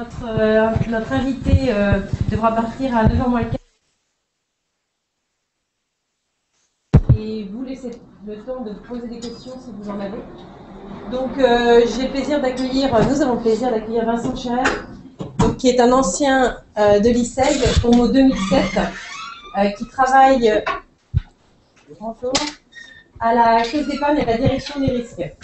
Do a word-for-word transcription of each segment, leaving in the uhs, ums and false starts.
notre, euh, notre invité euh, devra partir à neuf heures moins le quart. Et vous laissez le temps de poser des questions si vous en avez. Donc euh, j'ai le plaisir d'accueillir, nous avons le plaisir d'accueillir Vincent Scherer, donc, qui est un ancien euh, de l'I S E G, promo deux mille sept, euh, qui travaille euh, à la Caisse d'épargne et à la direction des risques.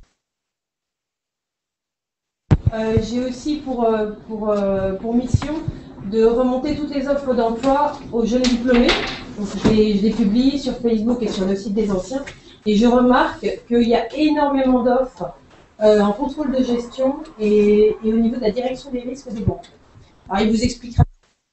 Euh, j'ai aussi pour, euh, pour, euh, pour mission de remonter toutes les offres d'emploi aux jeunes diplômés. Donc, je, les, je les publie sur Facebook et sur le site des anciens. Et je remarque qu'il y a énormément d'offres euh, en contrôle de gestion et, et au niveau de la direction des risques des banques. Alors, il vous expliquera.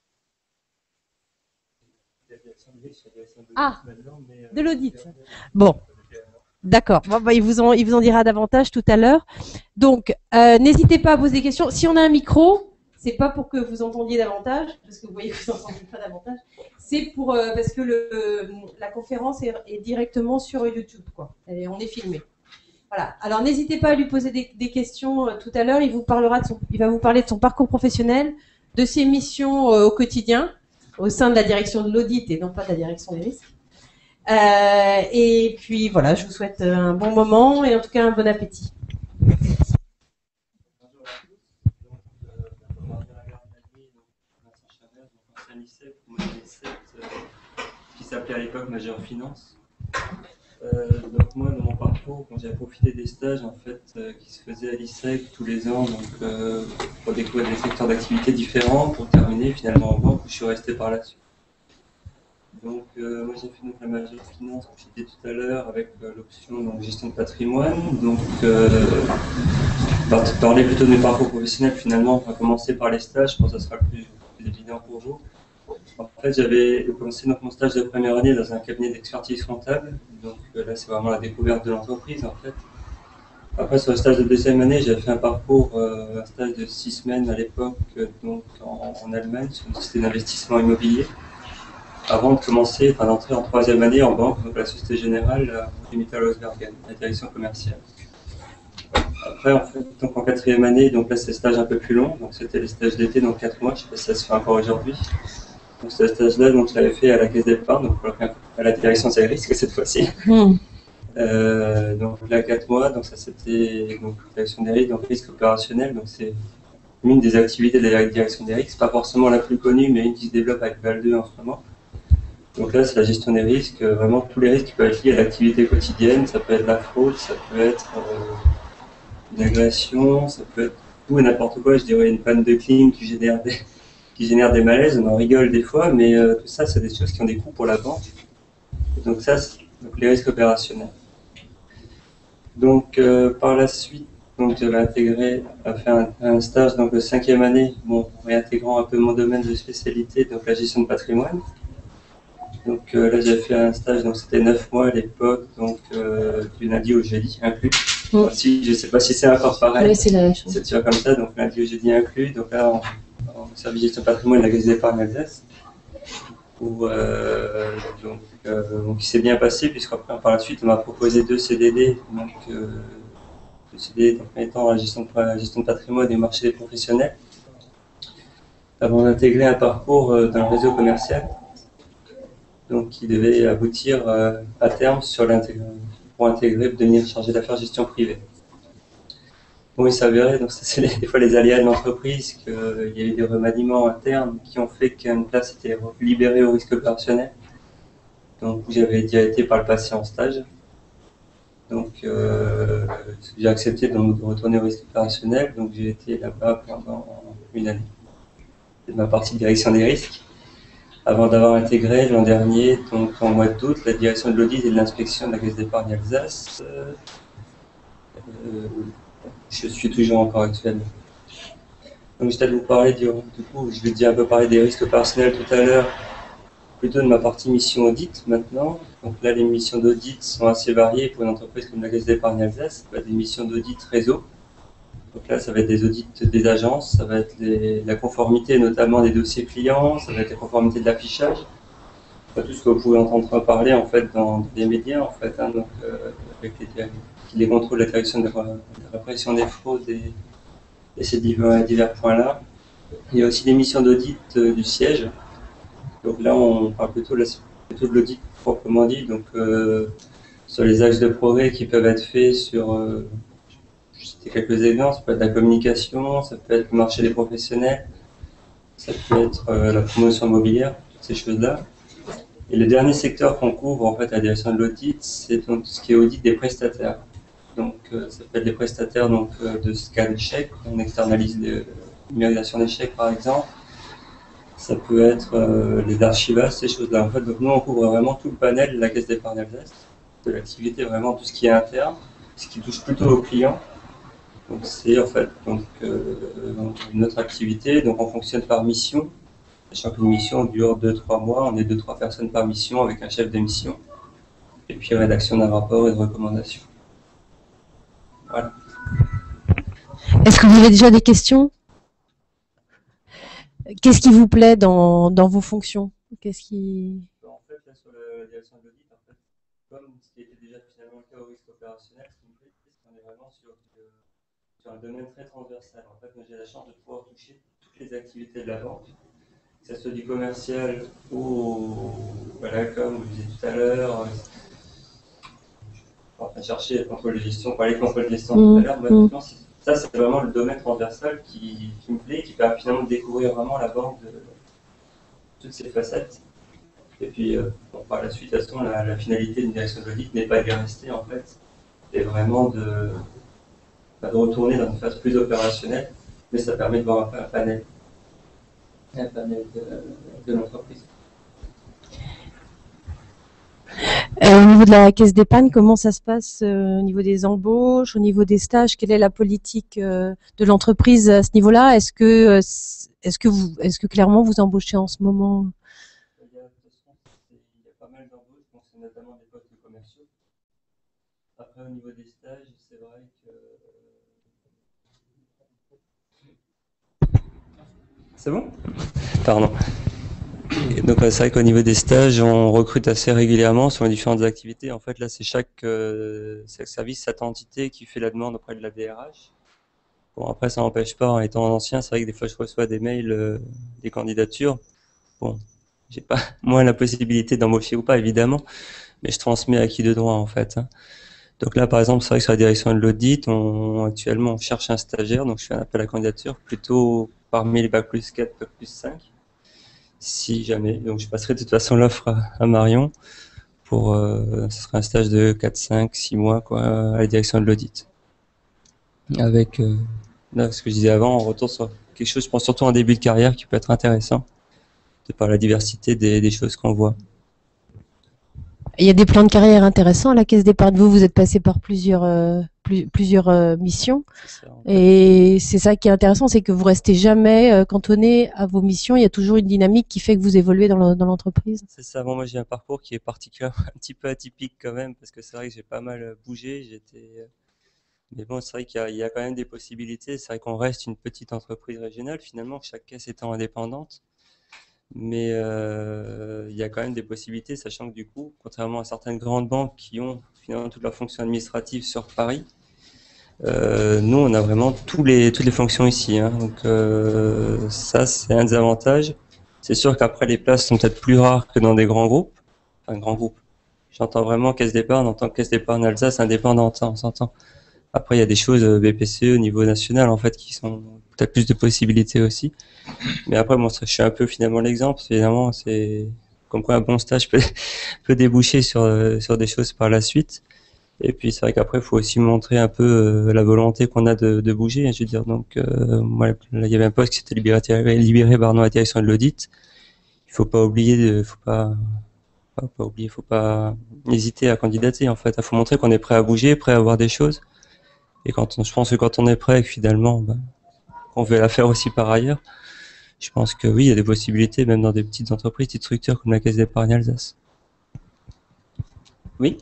Ah, de l'audit. Bon. D'accord, bon, bah, il, vous en, il vous en dira davantage tout à l'heure. Donc, euh, n'hésitez pas à poser des questions. Si on a un micro, c'est pas pour que vous entendiez davantage, parce que vous voyez que vous n'entendez pas davantage. C'est pour euh, parce que le, la conférence est, est directement sur YouTube, quoi. Et on est filmé. Voilà. Alors, n'hésitez pas à lui poser des, des questions euh, tout à l'heure. Il vous parlera de son, il va vous parler de son parcours professionnel, de ses missions euh, au quotidien, au sein de la direction de l'audit et non pas de la direction des risques. Euh, et puis voilà, je vous souhaite un bon moment et en tout cas un bon appétit. Bonjour à tous. Donc, euh, on va faire la garde d'année, donc Vincent Scherer, donc ancien lycée, promo deux mille sept, euh, qui s'appelait à l'époque Major Finance. Euh, donc moi, dans mon parcours, quand j'ai profité des stages en fait euh, qui se faisaient à l'I S E G tous les ans, donc euh, pour découvrir des secteurs d'activité différents, pour terminer finalement en banque où je suis resté par là-dessus. Donc, euh, moi j'ai fait donc la majeure finance, comme j'ai dit tout à l'heure, avec euh, l'option donc gestion de patrimoine. Donc, euh, par parler plutôt de mes parcours professionnels, finalement, on va commencer par les stages, je pense que ça sera le plus, plus évident pour vous. En fait, j'avais commencé donc mon stage de première année dans un cabinet d'expertise comptable. Donc euh, là, c'est vraiment la découverte de l'entreprise, en fait. Après, sur le stage de deuxième année, j'avais fait un parcours, euh, un stage de six semaines à l'époque, euh, donc en, en Allemagne, sur une société d'investissement immobilier. Avant de commencer, enfin d'entrer en troisième année en banque, donc la Société Générale, Mittelhausbergen, la direction commerciale. Après, en fait, donc en quatrième année, donc là c'est le stage un peu plus long, donc c'était les stages d'été, donc quatre mois, je ne sais pas si ça se fait encore aujourd'hui. Donc ce stage-là, donc je l'avais fait à la Caisse d'épargne, donc à la direction des risques cette fois-ci. Mmh. Euh, donc là quatre mois, donc ça c'était donc la direction des risques, donc risque opérationnel, donc c'est une des activités de la direction des risques, pas forcément la plus connue, mais une qui se développe avec Val deux en ce moment. Donc là, c'est la gestion des risques, vraiment tous les risques qui peuvent être liés à l'activité quotidienne. Ça peut être la fraude, ça peut être euh, une agression, ça peut être tout et n'importe quoi. Je dirais une panne de clim qui génère des, qui génère des malaises. On en rigole des fois, mais euh, tout ça, c'est des choses qui ont des coûts pour la banque. Et donc ça, c'est donc les risques opérationnels. Donc euh, par la suite, donc j'avais intégré, fait un, un stage donc de cinquième année, bon, réintégrant un peu mon domaine de spécialité, donc la gestion de patrimoine. Donc euh, là, j'ai fait un stage, donc c'était neuf mois à l'époque, donc euh, du lundi au jeudi inclus. Mmh. Si, je ne sais pas si c'est encore pareil. Oui, c'est la même chose. C'est toujours comme ça, donc lundi au jeudi inclus. Donc là, en, en service de gestion de patrimoine, la Caisse d'épargne Alsace, où euh, donc, euh, donc il s'est bien passé, puisqu'après, par la suite, on m'a proposé deux C D D, donc euh, deux C D D, donc étant la gestion de, la gestion de patrimoine et le marché des professionnels, avant d'intégrer un parcours euh, dans le réseau commercial. Donc qui devait aboutir euh, à terme sur pour intégrer, devenir chargé d'affaires gestion privée. Bon, il s'avérait, donc ça c'est des fois les aléas de l'entreprise, qu'il euh, y a eu des remaniements internes qui ont fait qu'une place était libérée au risque opérationnel. Donc j'avais déjà été par le passé en stage. Donc euh, j'ai accepté de retourner au risque opérationnel, donc j'ai été là-bas pendant une année. C'est ma partie de direction des risques. Avant d'avoir intégré l'an dernier, donc en mois d'août, la direction de l'audit et de l'inspection de la Caisse d'épargne Alsace. Euh, euh, je suis toujours encore actuel. Donc je vais vous parler du, du coup, je vais dire un peu parler des risques opérationnels tout à l'heure, plutôt de ma partie mission audit maintenant. Donc là, les missions d'audit sont assez variées pour une entreprise comme la Caisse d'épargne Alsace. Ça va être des missions d'audit réseau. Donc là, ça va être des audits des agences, ça va être les, la conformité notamment des dossiers clients, ça va être la conformité de l'affichage. Enfin, tout ce que vous pouvez entendre parler en fait dans les médias en fait, hein, donc euh, avec les, les contrôles de la direction de la, de la répression des fraudes et, et ces divers, divers points-là. Il y a aussi des missions d'audit euh, du siège. Donc là, on parle plutôt de, la, plutôt de l'audit proprement dit, donc euh, sur les axes de progrès qui peuvent être faits sur, euh, je citais quelques exemples, ça peut être la communication, ça peut être le marché des professionnels, ça peut être euh, la promotion immobilière, toutes ces choses-là. Et le dernier secteur qu'on couvre en fait à la direction de l'audit, c'est donc ce qui est audit des prestataires. Donc euh, ça peut être des prestataires donc, euh, de scan chèques, on externalise les numérisation des chèques par exemple. Ça peut être euh, les archivastes, ces choses-là. En fait, donc nous on couvre vraiment tout le panel de la Caisse d'épargne Alsace, de l'activité, vraiment tout ce qui est interne, ce qui touche plutôt aux clients. Donc c'est en fait donc, euh, notre activité, donc on fonctionne par mission. Chaque mission dure deux trois mois, on est deux trois personnes par mission avec un chef de mission. Et puis rédaction d'un rapport et de recommandations. Voilà. Est-ce que vous avez déjà des questions? Qu'est-ce qui vous plaît dans, dans vos fonctions? Qu'est-ce qui... En fait, là, sur la direction de l'audit, en fait, comme ce qui était déjà finalement le cas au risque opérationnel, ce qui me plaît, c'est qu'on est vraiment sur, du, sur un domaine très transversal. En fait, moi, j'ai la chance de pouvoir toucher toutes les activités de la banque, que ce soit du commercial ou voilà, comme je disais tout à l'heure, enfin, chercher le contrôle de gestion, parler de contrôle de gestion mmh. tout à l'heure, mmh. Ça, c'est vraiment le domaine transversal qui, qui me plaît, qui permet finalement de découvrir vraiment la banque de toutes ses facettes. Et puis, euh, bon, par la suite, de toute façon, la, la finalité d'une direction de l'audit n'est pas d'y rester, en fait, et vraiment de, de retourner dans une phase plus opérationnelle, mais ça permet de voir un, un panel, un panel de, de l'entreprise. Euh, au niveau de la caisse d'épargne, comment ça se passe euh, au niveau des embauches, au niveau des stages? Quelle est la politique euh, de l'entreprise à ce niveau-là? Est-ce que, euh, est-ce que vous, est-ce que clairement vous embauchez en ce moment? Il y a, il y a pas mal d'embauches, donc c'est notamment des postes de commerciaux. Après, au niveau des stages, c'est vrai que c'est bon? Pardon. Et donc c'est vrai qu'au niveau des stages, on recrute assez régulièrement sur les différentes activités. En fait, là, c'est chaque, euh, chaque service, cette entité qui fait la demande auprès de la D R H. Bon, après, ça n'empêche pas, en étant ancien, c'est vrai que des fois, je reçois des mails, euh, des candidatures. Bon, j'ai pas, moi, la possibilité d'embaucher ou pas, évidemment, mais je transmets à qui de droit, en fait. Hein. Donc là, par exemple, c'est vrai que sur la direction de l'audit, on, actuellement, on cherche un stagiaire, donc je fais un appel à candidature, plutôt parmi les bac plus quatre, bac plus cinq. Si jamais, donc je passerai de toute façon l'offre à, à Marion pour, euh, ce sera un stage de quatre, cinq, six mois quoi, à la direction de l'audit. Avec, euh, là, ce que je disais avant, on retourne sur quelque chose, je pense surtout en début de carrière, qui peut être intéressant, de par la diversité des, des choses qu'on voit. Il y a des plans de carrière intéressants à la Caisse d'épargne. Vous, vous êtes passé par plusieurs, euh, plus, plusieurs euh, missions. C'est ça, en fait. Et c'est ça qui est intéressant, c'est que vous restez jamais euh, cantonné à vos missions. Il y a toujours une dynamique qui fait que vous évoluez dans l'entreprise. C'est ça. Bon, moi, j'ai un parcours qui est particulièrement un petit peu atypique quand même, parce que c'est vrai que j'ai pas mal bougé. J'étais, mais bon, c'est vrai qu'il y a, il y a quand même des possibilités. C'est vrai qu'on reste une petite entreprise régionale, finalement, chaque caisse étant indépendante. Mais euh, il y a quand même des possibilités, sachant que du coup, contrairement à certaines grandes banques qui ont finalement toute leur fonction administrative sur Paris, euh, nous on a vraiment tous les, toutes les fonctions ici. Hein. Donc euh, ça c'est un des avantages. C'est sûr qu'après les places sont peut-être plus rares que dans des grands groupes. Enfin grands groupes. J'entends vraiment caisse d'épargne en tant que caisse d'épargne Alsace indépendante, hein, on s'entend. Après il y a des choses B P C E au niveau national en fait qui sont peut-être plus de possibilités aussi. Mais après, bon, ça, je suis un peu finalement l'exemple. Évidemment, c'est comme quoi un bon stage peut, peut déboucher sur, euh, sur des choses par la suite. Et puis, c'est vrai qu'après, il faut aussi montrer un peu euh, la volonté qu'on a de, de bouger. Je veux dire, donc, euh, moi, là, il y avait un poste qui s'était libéré, libéré par la direction de l'audit. Il faut pas oublier, de, faut pas, pas, pas oublier, faut pas hésiter à candidater. En fait, il faut montrer qu'on est prêt à bouger, prêt à voir des choses. Et quand on, je pense que quand on est prêt, et que finalement, ben, on veut la faire aussi par ailleurs. Je pense que oui, il y a des possibilités, même dans des petites entreprises, petites structures comme la Caisse d'épargne Alsace. Oui.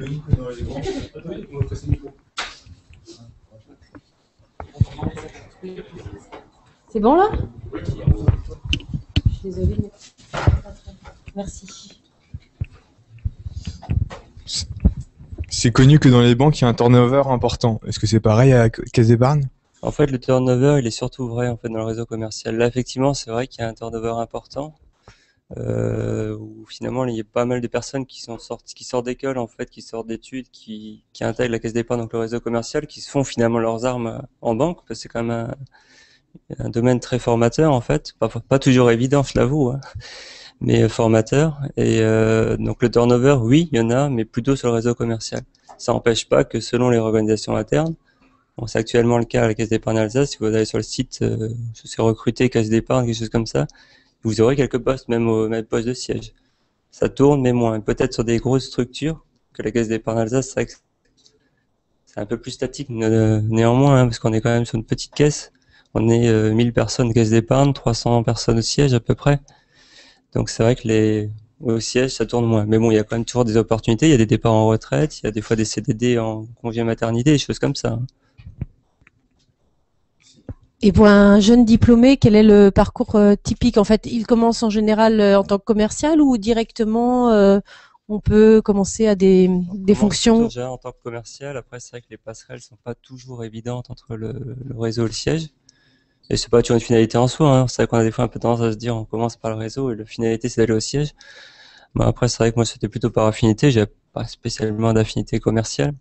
C'est bon là? Je suis désolée, mais... Merci. C'est connu que dans les banques, il y a un turnover important. Est-ce que c'est pareil à la Caisse d'épargne? En fait, le turnover, il est surtout vrai en fait dans le réseau commercial. Là, effectivement, c'est vrai qu'il y a un turnover important, euh, où finalement il y a pas mal de personnes qui sont sorties, qui sortent d'école en fait, qui sortent d'études, qui, qui intègrent la caisse d'épargne, donc le réseau commercial, qui se font finalement leurs armes en banque, parce que c'est quand même un, un domaine très formateur en fait, pas, pas toujours évident, je l'avoue, hein, mais formateur. Et euh, donc le turnover, oui, il y en a, mais plutôt sur le réseau commercial. Ça n'empêche pas que selon les organisations internes, bon, c'est actuellement le cas à la Caisse d'épargne Alsace. Si vous allez sur le site, euh, c'est recruter Caisse d'épargne, quelque chose comme ça, vous aurez quelques postes, même au même poste de siège. Ça tourne, mais moins. Peut-être sur des grosses structures que la Caisse d'épargne Alsace, c'est vrai que c'est un peu plus statique néanmoins, hein, parce qu'on est quand même sur une petite caisse. On est euh, mille personnes caisse d'épargne, trois cents personnes au siège à peu près. Donc c'est vrai que les au siège, ça tourne moins. Mais bon, il y a quand même toujours des opportunités. Il y a des départs en retraite, il y a des fois des C D D en congé maternité, des choses comme ça, hein. Et pour un jeune diplômé, quel est le parcours euh, typique? En fait, il commence en général euh, en tant que commercial ou directement euh, on peut commencer à des, des fonctions? Déjà en tant que commercial, après c'est vrai que les passerelles sont pas toujours évidentes entre le, le réseau et le siège. Et c'est pas toujours une finalité en soi, hein. C'est vrai qu'on a des fois un peu tendance à se dire on commence par le réseau et la finalité c'est d'aller au siège. Mais après c'est vrai que moi c'était plutôt par affinité, j'ai pas spécialement d'affinité commerciale.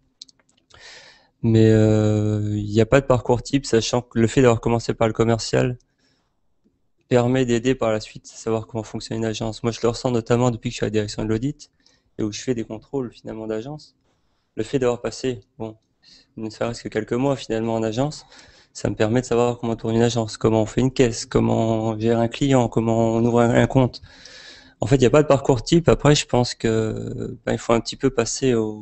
Mais euh, il n'y a pas de parcours type, sachant que le fait d'avoir commencé par le commercial permet d'aider par la suite à savoir comment fonctionne une agence. Moi je le ressens notamment depuis que je suis à la direction de l'audit et où je fais des contrôles finalement d'agence. Le fait d'avoir passé, bon, ne serait-ce que quelques mois finalement en agence, ça me permet de savoir comment tourne une agence, comment on fait une caisse, comment on gère un client, comment on ouvre un, un compte. En fait, il n'y a pas de parcours type. Après, je pense que ben, il faut un petit peu passer au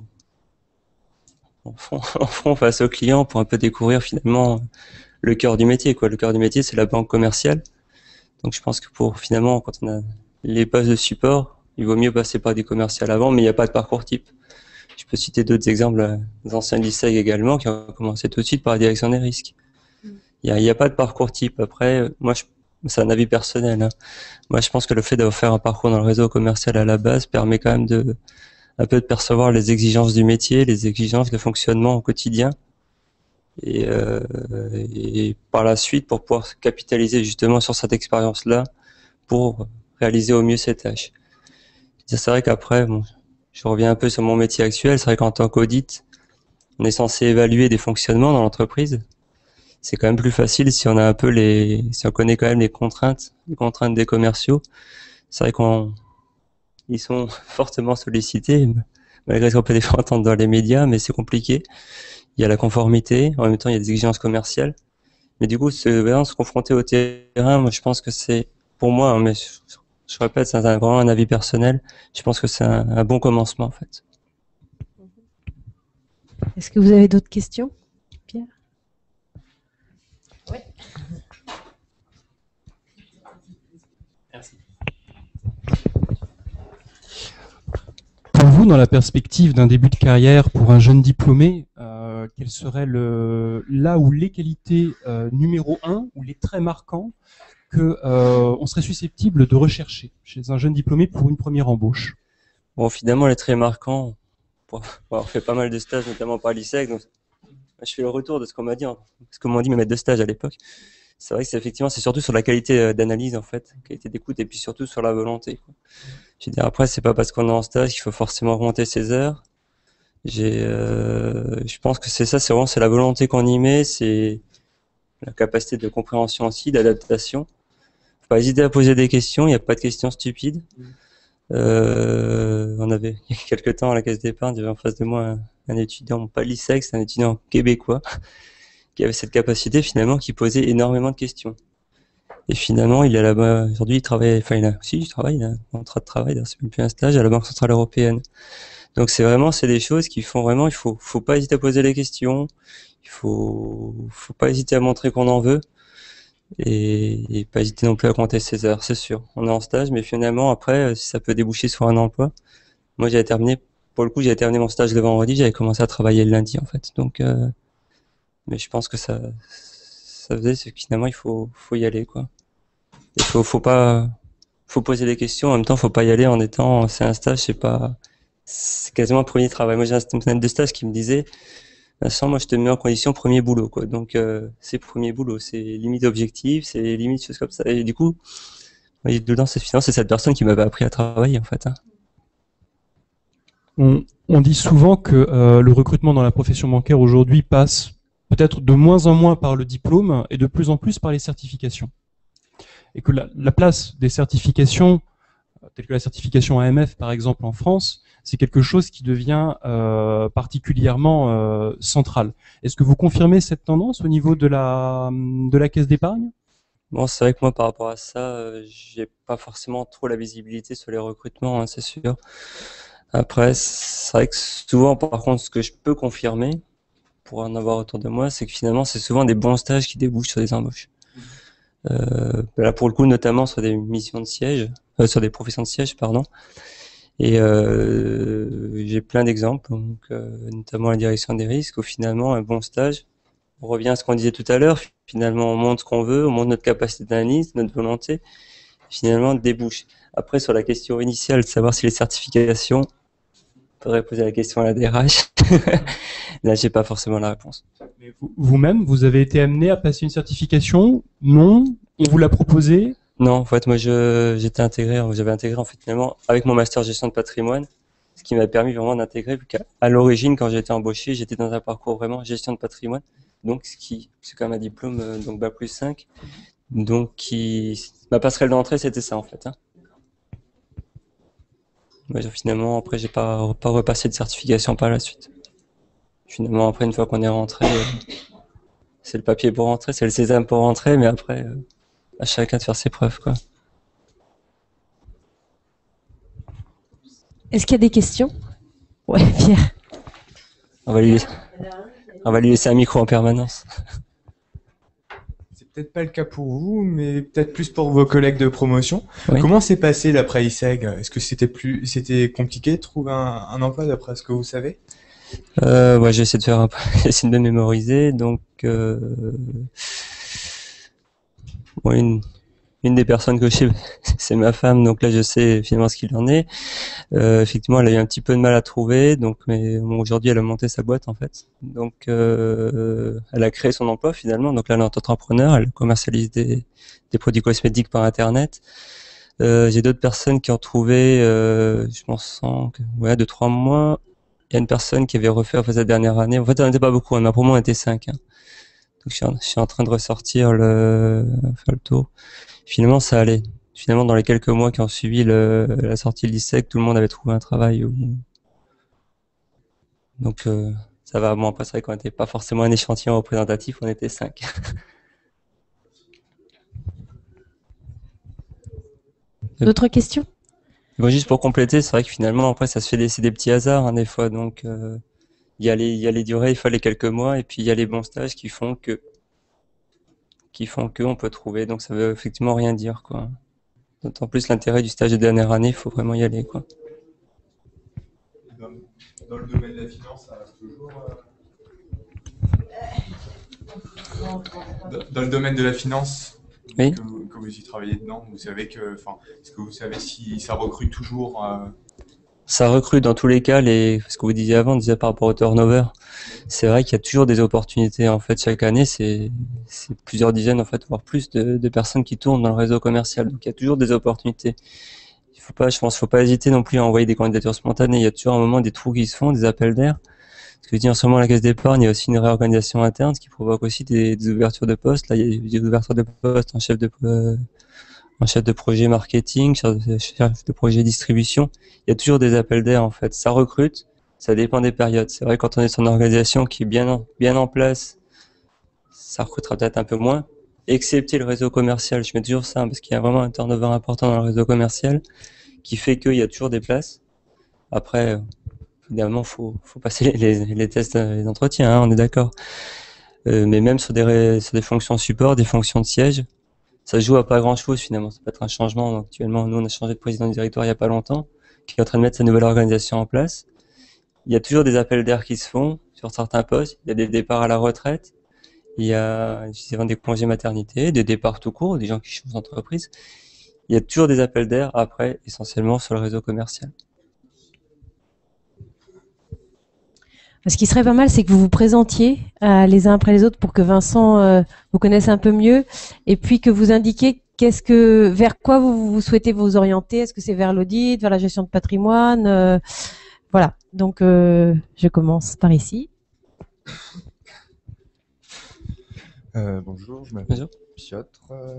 en front, en front face au client pour un peu découvrir finalement le cœur du métier, quoi. Le cœur du métier, c'est la banque commerciale. Donc, je pense que pour finalement, quand on a les postes de support, il vaut mieux passer par des commerciales avant, mais il n'y a pas de parcours type. Je peux citer d'autres exemples, des anciens lycées également, qui ont commencé tout de suite par la direction des risques. Il n'y a, a, pas de parcours type. Après, moi, c'est un avis personnel, hein. Moi, je pense que le fait d'avoir fait un parcours dans le réseau commercial à la base permet quand même de un peu de percevoir les exigences du métier, les exigences de fonctionnement au quotidien, et, euh, et par la suite pour pouvoir capitaliser justement sur cette expérience-là pour réaliser au mieux ses tâches. C'est vrai qu'après, bon, je reviens un peu sur mon métier actuel. C'est vrai qu'en tant qu'audit, on est censé évaluer des fonctionnements dans l'entreprise. C'est quand même plus facile si on a un peu les, si on connaît quand même les contraintes, les contraintes des commerciaux. C'est vrai qu'on, ils sont fortement sollicités, malgré ce qu'on peut des fois entendre dans les médias, mais c'est compliqué. Il y a la conformité, en même temps il y a des exigences commerciales. Mais du coup, se, se confronter au terrain, moi je pense que c'est, pour moi, hein, mais je, je répète, c'est un, vraiment un avis personnel, je pense que c'est un, un bon commencement en fait. Est-ce que vous avez d'autres questions, Pierre? Oui. Merci. Pour vous, dans la perspective d'un début de carrière pour un jeune diplômé, euh, quel serait le là où les qualités euh, numéro un ou les traits marquants que euh, on serait susceptible de rechercher chez un jeune diplômé pour une première embauche? Bon, finalement, les traits marquants, pour avoir fait pas mal de stages, notamment par l'I S E C, donc je fais le retour de ce qu'on m'a dit, ce que m'ont dit mes maîtres de stage à l'époque. C'est vrai que c'est effectivement, c'est surtout sur la qualité d'analyse en fait, qualité d'écoute, et puis surtout sur la volonté, quoi. Je veux dire, après, c'est pas parce qu'on est en stage qu'il faut forcément augmenter ses heures. J'ai, euh, je pense que c'est ça, c'est vraiment c'est la volonté qu'on y met, c'est la capacité de compréhension aussi, d'adaptation. Faut pas hésiter à poser des questions. Il n'y a pas de questions stupides. Euh, on avait il y a quelques temps à la Caisse d'épargne, j'avais en face de moi un, un étudiant, pas l'I S E C, c'est un étudiant québécois qui avait cette capacité finalement, qui posait énormément de questions. Et finalement, il est là-bas aujourd'hui, il travaille, enfin il a, si, il travaille, il a un contrat de travail, c'est même plus un stage à la Banque Centrale Européenne. Donc c'est vraiment, c'est des choses qui font vraiment, il faut, faut pas hésiter à poser les questions, il faut, faut pas hésiter à montrer qu'on en veut, et, et pas hésiter non plus à compter ses heures, c'est sûr. On est en stage, mais finalement après, si ça peut déboucher sur un emploi, moi j'avais terminé, pour le coup j'avais terminé mon stage le vendredi, j'avais commencé à travailler le lundi en fait. Donc, euh, mais je pense que ça, ça faisait, c'est que finalement il faut, faut y aller quoi. Il faut, faut pas, faut poser des questions. En même temps, faut pas y aller en étant, c'est un stage, c'est pas, c'est quasiment un premier travail. Moi, j'ai un maître de stage qui me disait, Vincent, moi je te mets en condition premier boulot, quoi. Donc euh, c'est premier boulot, c'est limite objectif, c'est limite choses comme ça. Et du coup, oui, dedans, c'est finalement c'est cette personne qui m'avait appris à travailler en fait. Hein. On, on dit souvent que euh, le recrutement dans la profession bancaire aujourd'hui passe peut-être de moins en moins par le diplôme et de plus en plus par les certifications. Et que la, la place des certifications, telles que la certification A M F par exemple en France, c'est quelque chose qui devient euh, particulièrement euh, central. Est-ce que vous confirmez cette tendance au niveau de la, de la caisse d'épargne ? Bon, c'est vrai que moi, par rapport à ça, euh, j'ai pas forcément trop la visibilité sur les recrutements, hein, c'est sûr. Après, c'est vrai que souvent, par contre, ce que je peux confirmer, pour en avoir autour de moi, c'est que finalement, c'est souvent des bons stages qui débouchent sur des embauches. Euh, là, pour le coup, notamment sur des missions de siège, euh, sur des professions de siège, pardon. Et euh, j'ai plein d'exemples, donc euh, notamment la direction des risques, où finalement, un bon stage, on revient à ce qu'on disait tout à l'heure, finalement, on montre ce qu'on veut, on montre notre capacité d'analyse, notre volonté, finalement, débouche. Après, sur la question initiale, de savoir si les certifications, on pourrait poser la question à la D R H. Là, j'ai pas forcément la réponse. Mais vous-même, vous avez été amené à passer une certification ? Non ? On vous l'a proposé ? Non, en fait, moi, je, j'étais intégré, j'avais intégré, en fait, finalement, avec mon master gestion de patrimoine, ce qui m'a permis vraiment d'intégrer, vu qu'à à l'origine, quand j'ai été embauché, j'étais dans un parcours vraiment gestion de patrimoine. Donc, ce qui, c'est quand même un diplôme, euh, donc, bac plus cinq. Donc, qui, ma passerelle d'entrée, c'était ça, en fait, hein. Ouais, finalement, après, j'ai pas, pas repassé de certification par la suite. Finalement, après, une fois qu'on est rentré, euh, c'est le papier pour rentrer, c'est le sésame pour rentrer, mais après, euh, à chacun de faire ses preuves, quoi. Est-ce qu'il y a des questions? Ouais, Pierre. On va lui laisser, on va lui laisser un micro en permanence. C'est peut-être pas le cas pour vous, mais peut-être plus pour vos collègues de promotion. Oui. Comment s'est passé l'après I S E G? Est-ce que c'était plus, c'était compliqué de trouver un, un emploi d'après ce que vous savez? Euh, ouais, j'ai essayé de faire un peu, j'ai essayé de me mémoriser, donc, euh, bon, une, une des personnes que je sais, c'est ma femme, donc là, je sais finalement ce qu'il en est. Euh, effectivement, elle a eu un petit peu de mal à trouver, donc, mais bon, aujourd'hui, elle a monté sa boîte, en fait. Donc, euh, elle a créé son emploi, finalement. Donc là, elle est entrepreneur, elle commercialise des, des produits cosmétiques par Internet. Euh, j'ai d'autres personnes qui ont trouvé, euh, je m'en sens, que, ouais, deux, trois mois. Il y a une personne qui avait refait en fait, la dernière année. En fait, on n'était pas beaucoup, hein, mais pour moi, on était cinq. Hein. Donc, je suis, en, je suis en train de ressortir le, faire le tour. Finalement, ça allait. Finalement, dans les quelques mois qui ont suivi le, la sortie de l'I S E C, tout le monde avait trouvé un travail. Où... Donc, euh, ça va. Bon, après, c'est vrai qu'on n'était pas forcément un échantillon représentatif, on était cinq. D'autres questions? Bon, juste pour compléter, c'est vrai que finalement, après, ça se fait des, c'est des petits hasards, hein, des fois. Donc, euh, il y a les, il y a les durées, il fallait quelques mois, et puis il y a les bons stages qui font que, qui font que on peut trouver. Donc, ça veut effectivement rien dire, quoi. D'autant plus l'intérêt du stage de dernière année, il faut vraiment y aller, quoi. Dans, dans le domaine de la finance, ça reste toujours. Euh... Dans, dans le domaine de la finance, oui. que, vous, que vous y travaillez dedans, vous savez que, enfin, est-ce que vous savez si ça recrute toujours? Euh... Ça recrute dans tous les cas, les, ce que vous disiez avant, disait par rapport au turnover. C'est vrai qu'il y a toujours des opportunités, en fait, chaque année, c'est, c'est plusieurs dizaines, en fait, voire plus de, de personnes qui tournent dans le réseau commercial. Donc, il y a toujours des opportunités. Il faut pas, je pense, faut pas hésiter non plus à envoyer des candidatures spontanées. Il y a toujours un moment des trous qui se font, des appels d'air. Parce que je dis en ce moment, la caisse d'épargne, il y a aussi une réorganisation interne, ce qui provoque aussi des, des ouvertures de postes. Là, il y a des ouvertures de postes en chef de, euh, en chef de projet marketing, chef de projet distribution. Il y a toujours des appels d'air, en fait. Ça recrute. Ça dépend des périodes. C'est vrai, quand on est sur une organisation qui est bien en, bien en place, ça recrutera peut-être un peu moins. Excepté le réseau commercial. Je mets toujours ça, hein, parce qu'il y a vraiment un turnover important dans le réseau commercial, qui fait qu'il y a toujours des places. Après, évidemment, faut, faut passer les, les tests, les entretiens, hein, on est d'accord. Euh, mais même sur des, sur des fonctions support, des fonctions de siège, ça joue à pas grand chose finalement. Ça peut être un changement. Donc, actuellement, nous, on a changé de président du directoire il y a pas longtemps, qui est en train de mettre sa nouvelle organisation en place. Il y a toujours des appels d'air qui se font sur certains postes. Il y a des départs à la retraite. Il y a des congés maternité, des départs tout court, des gens qui changent d'entreprise. Il y a toujours des appels d'air après, essentiellement sur le réseau commercial. Ce qui serait pas mal, c'est que vous vous présentiez euh, les uns après les autres pour que Vincent euh, vous connaisse un peu mieux, et puis que vous indiquiez qu'est-ce que, vers quoi vous, vous souhaitez vous orienter. Est-ce que c'est vers l'audit, vers la gestion de patrimoine euh, Voilà. Donc, euh, je commence par ici. Euh, bonjour, je m'appelle Piotr. euh,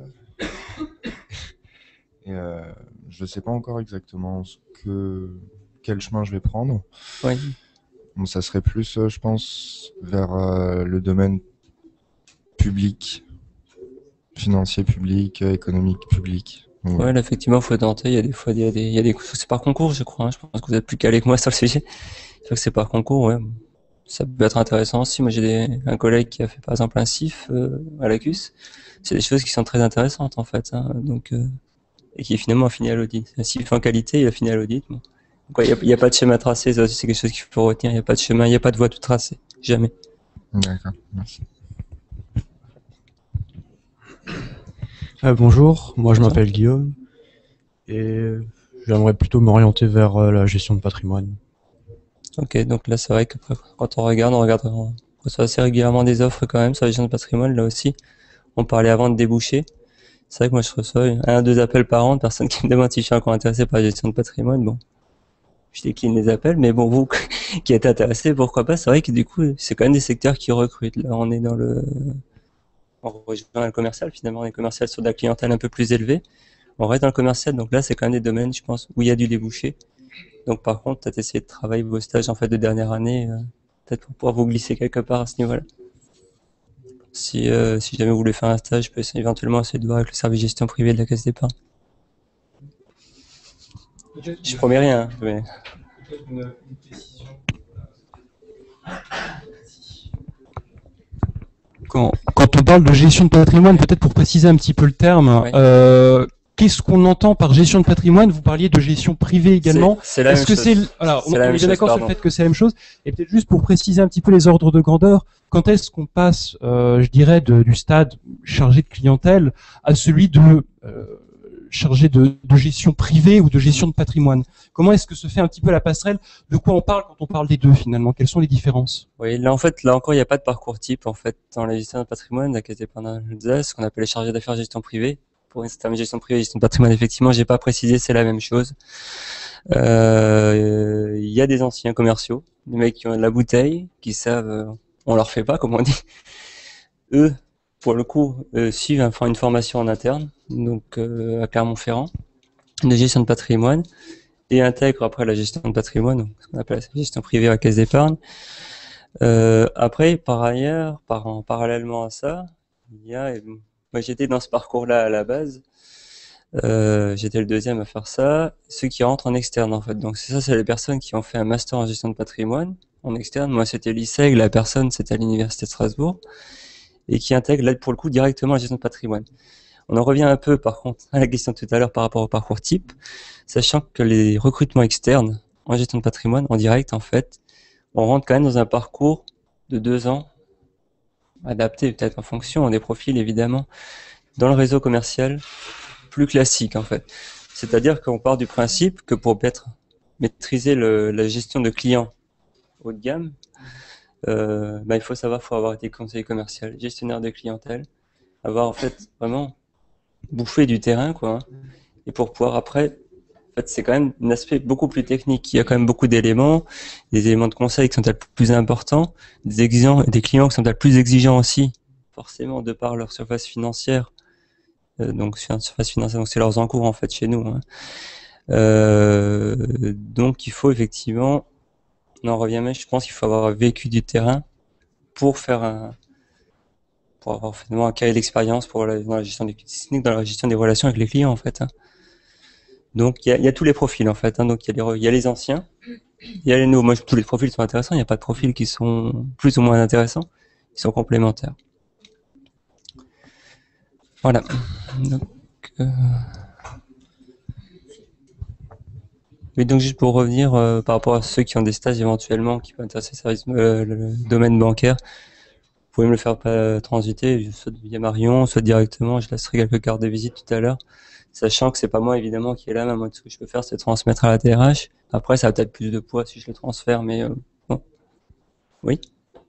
Et euh, je ne sais pas encore exactement ce que, quel chemin je vais prendre. Oui. Bon, ça serait plus, euh, je pense, vers euh, le domaine public, financier public, euh, économique public. Donc, Ouais, là, effectivement, faut tenter. Il y a des fois, il y a des, il y a des, c'est par concours, je crois, hein. Je pense que vous êtes plus calé que moi sur le sujet. Je crois que c'est par concours, ouais. Ça peut être intéressant aussi. Moi, j'ai des, un collègue qui a fait, par exemple, un C I F, euh, à l'A C U S. C'est des choses qui sont très intéressantes, en fait, hein. Donc, euh, et qui finalement a fini à l'audit. Un C I F en qualité, il a fini à l'audit. Bon. Donc, il n'y a, a pas de schéma tracé. Ça aussi, c'est quelque chose qu'il faut retenir. Il n'y a pas de chemin, il n'y a pas de voie tout tracée. Jamais. D'accord, merci. Euh, bonjour, moi je m'appelle Guillaume et j'aimerais plutôt m'orienter vers euh, la gestion de patrimoine. Ok, donc là, c'est vrai que quand on regarde, on regarde, on reçoit assez régulièrement des offres quand même sur la gestion de patrimoine. Là aussi, on parlait avant de déboucher. C'est vrai que moi, je reçois un, deux appels par an de personnes qui me demandent si je suis encore intéressé par la gestion de patrimoine. Bon, je décline les appels, mais bon, vous qui êtes intéressé, pourquoi pas? C'est vrai que du coup, c'est quand même des secteurs qui recrutent. Là, on est dans le, on rejoint le commercial. Finalement, les commerciales sur de la clientèle un peu plus élevée. On reste dans le commercial, donc là, c'est quand même des domaines, je pense, où il y a du débouché. Donc par contre, peut-être essayer de travailler vos stages en fait de dernière année, euh, peut-être pour pouvoir vous glisser quelque part à ce niveau-là. Si, euh, si jamais vous voulez faire un stage, je peux essayer, éventuellement essayer de voir avec le service gestion privée de la Caisse d'épargne. Je promets rien, hein, mais... Quand, quand on parle de gestion de patrimoine, peut-être pour préciser un petit peu le terme, Ouais. euh, qu'est-ce qu'on entend par gestion de patrimoine? Vous parliez de gestion privée également. C'est la Est-ce même que chose. c'est, alors, on, C'est la on même est bien chose, d'accord sur le pardon. fait que c'est la même chose. Et peut-être juste pour préciser un petit peu les ordres de grandeur, quand est-ce qu'on passe, euh, je dirais, de- du stade chargé de clientèle à celui de euh, chargé de, de gestion privée ou de gestion de patrimoine? Comment est-ce que se fait un petit peu la passerelle? De quoi on parle quand on parle des deux finalement? Quelles sont les différences? Oui, là en fait, là encore, il n'y a pas de parcours type en fait dans la gestion de patrimoine, la Caisse d'épargne d'Alsace, ce qu'on appelle les chargés d'affaires gestion privée. Pour une certaine gestion privée, gestion de patrimoine, effectivement, j'ai pas précisé, c'est la même chose. Euh, Il y a des anciens commerciaux, des mecs qui ont de la bouteille, qui savent, euh, on leur fait pas, comme on dit. Eux, pour le coup, euh, suivent enfin une formation en interne, donc euh, à Clermont-Ferrand, de gestion de patrimoine, et intègrent après la gestion de patrimoine, donc ce qu'on appelle la gestion privée à la Caisse d'épargne. Euh, après, par ailleurs, par, en parallèlement à ça, il y a, moi j'étais dans ce parcours-là à la base, euh, j'étais le deuxième à faire ça, ceux qui rentrent en externe en fait. Donc c'est ça, c'est les personnes qui ont fait un master en gestion de patrimoine en externe. Moi c'était l'I S E G, la personne c'était à l'Université de Strasbourg, et qui intègre là pour le coup directement la gestion de patrimoine. On en revient un peu par contre à la question de tout à l'heure par rapport au parcours type, sachant que les recrutements externes en gestion de patrimoine en direct en fait, on rentre quand même dans un parcours de deux ans, adapté peut-être en fonction des profils évidemment, dans le réseau commercial plus classique en fait. C'est-à-dire qu'on part du principe que pour être maîtriser le, la gestion de clients haut de gamme, euh, bah, il faut savoir, faut avoir été conseiller commercial, gestionnaire de clientèle, avoir en fait vraiment bouffé du terrain quoi, hein, et pour pouvoir après. En fait, c'est quand même un aspect beaucoup plus technique. Il y a quand même beaucoup d'éléments, des éléments de conseil qui sont peut-être plus importants, des exigeants, des clients qui sont peut-être plus exigeants aussi, forcément de par leur surface financière. Euh, donc sur une surface financière, donc c'est leurs encours en fait chez nous. Hein. Euh, donc il faut effectivement, on en revient même, je pense qu'il faut avoir vécu du terrain pour faire un, pour avoir finalement acquérir l'expérience pour la, dans la gestion des techniques, dans la gestion des relations avec les clients en fait. Hein. Donc il y a, y a tous les profils en fait. Hein. Donc il y, y a les anciens, il y a les nouveaux. Moi, tous les profils sont intéressants. Il n'y a pas de profils qui sont plus ou moins intéressants. Ils sont complémentaires. Voilà. Donc, euh... oui, donc juste pour revenir euh, par rapport à ceux qui ont des stages éventuellement qui peuvent intéresser le, service, euh, le domaine bancaire, vous pouvez me le faire pas transiter, soit via Marion, soit directement. Je laisserai quelques cartes de visite tout à l'heure. Sachant que c'est pas moi évidemment qui est là, mais moi ce que je peux faire c'est transmettre à la T R H. Après ça a peut-être plus de poids si je le transfère, mais euh, bon, Oui.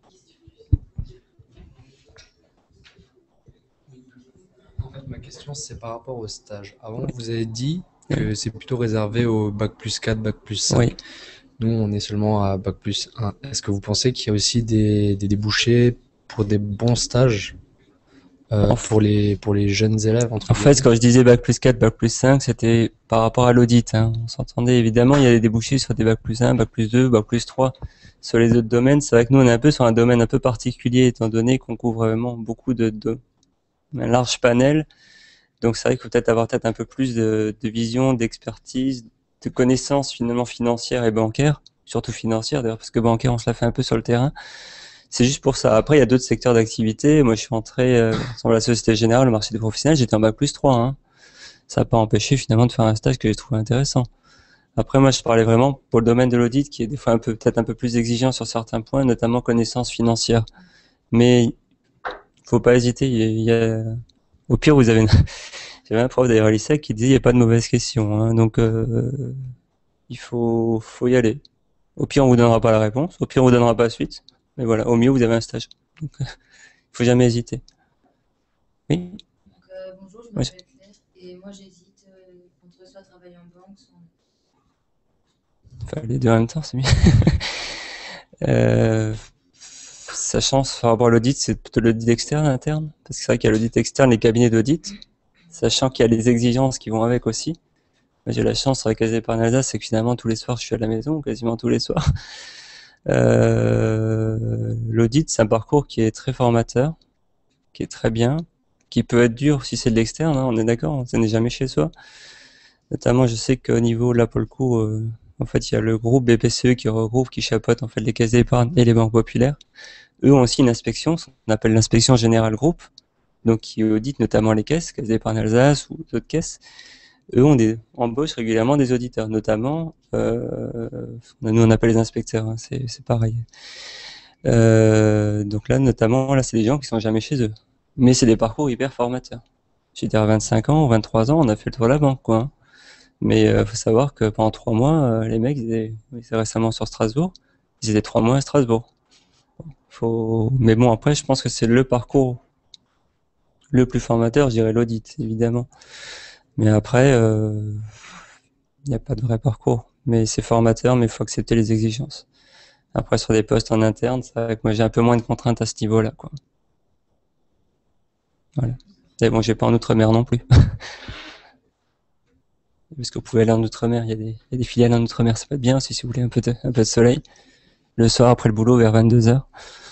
En fait, ma question, c'est par rapport au stage. Avant, vous avez dit que c'est plutôt réservé au bac plus quatre, bac plus cinq. Oui. Nous, on est seulement à bac plus un. Est-ce que vous pensez qu'il y a aussi des, des débouchés pour des bons stages euh, pour les pour les jeunes élèves entre En fait, quand je disais bac plus quatre, bac plus cinq, c'était par rapport à l'audit. Hein. On s'entendait évidemment, il y a des débouchés sur des bac plus un, bac plus deux, bac plus trois. Sur les autres domaines, c'est vrai que nous, on est un peu sur un domaine un peu particulier, étant donné qu'on couvre vraiment beaucoup de, de un large panel. Donc c'est vrai qu'il faut peut-être avoir peut-être un peu plus de, de vision, d'expertise, de connaissances finalement financières et bancaires, surtout financières d'ailleurs, parce que bancaire, on se la fait un peu sur le terrain. C'est juste pour ça. Après, il y a d'autres secteurs d'activité. Moi, je suis entré euh, dans la Société Générale, le marché des professionnels, j'étais en bac plus trois. Hein. Ça n'a pas empêché finalement de faire un stage que j'ai trouvé intéressant. Après, moi, je parlais vraiment pour le domaine de l'audit, qui est des fois un peu peut-être un peu plus exigeant sur certains points, notamment connaissances financières. Mais faut pas hésiter. Il y a, il y a... Au pire, vous avez une... J'avais un prof d'ailleurs à l'ISEC qui disait il n'y a pas de mauvaises questions. Hein. Donc, euh, il faut, faut y aller. Au pire, on vous donnera pas la réponse. Au pire, on vous donnera pas la suite. Mais voilà, au mieux, vous avez un stage. Donc, il faut jamais hésiter. Oui. Donc, euh, bonjour, je m'appelle Claire et moi j'hésite euh, entre soit travailler en banque, soit en... Enfin, les deux en même temps, c'est mieux. euh, sachant par rapport à l'audit, c'est plutôt l'audit externe, interne. Parce que c'est vrai qu'il y a l'audit externe, les cabinets d'audit. Sachant qu'il y a les exigences qui vont avec aussi. Moi, j'ai la chance avec Caisse d'Épargne Alsace, c'est que finalement tous les soirs je suis à la maison, quasiment tous les soirs. Euh, l'audit, c'est un parcours qui est très formateur, qui est très bien, qui peut être dur si c'est de l'externe, hein, on est d'accord, ça n'est jamais chez soi. Notamment, je sais qu'au niveau, là, pour le coup, euh, en fait, il y a le groupe B P C E qui regroupe, qui chapeaute, en fait, les caisses d'épargne et les banques populaires. Eux ont aussi une inspection, ce qu'on appelle l'inspection générale groupe, donc qui audite notamment les caisses, caisse d'épargne Alsace ou d'autres caisses. Eux ont des, embauchent régulièrement des auditeurs, notamment, euh, nous on appelle les inspecteurs, hein, c'est, c'est pareil. Euh, donc là, notamment, là, c'est des gens qui sont jamais chez eux. Mais c'est des parcours hyper formateurs. J'étais à vingt-cinq ans, vingt-trois ans, on a fait le tour de la banque, quoi. Hein. Mais euh, faut savoir que pendant trois mois, euh, les mecs, ils étaient, ils étaient récemment sur Strasbourg, ils étaient trois mois à Strasbourg. Faut, mais bon, après, je pense que c'est le parcours le plus formateur, je dirais l'audit, évidemment. Mais après, il euh, n'y a pas de vrai parcours. Mais c'est formateur, mais il faut accepter les exigences. Après, sur des postes en interne, c'est vrai que moi j'ai un peu moins de contraintes à ce niveau-là, quoi. Voilà. Et bon, j'ai pas en Outre-mer non plus. Parce que vous pouvez aller en Outre-mer, il y a des, il y a des filiales en Outre-mer, ça peut être bien aussi si vous voulez un peu de, un peu de soleil. Le soir, après le boulot, vers vingt-deux heures.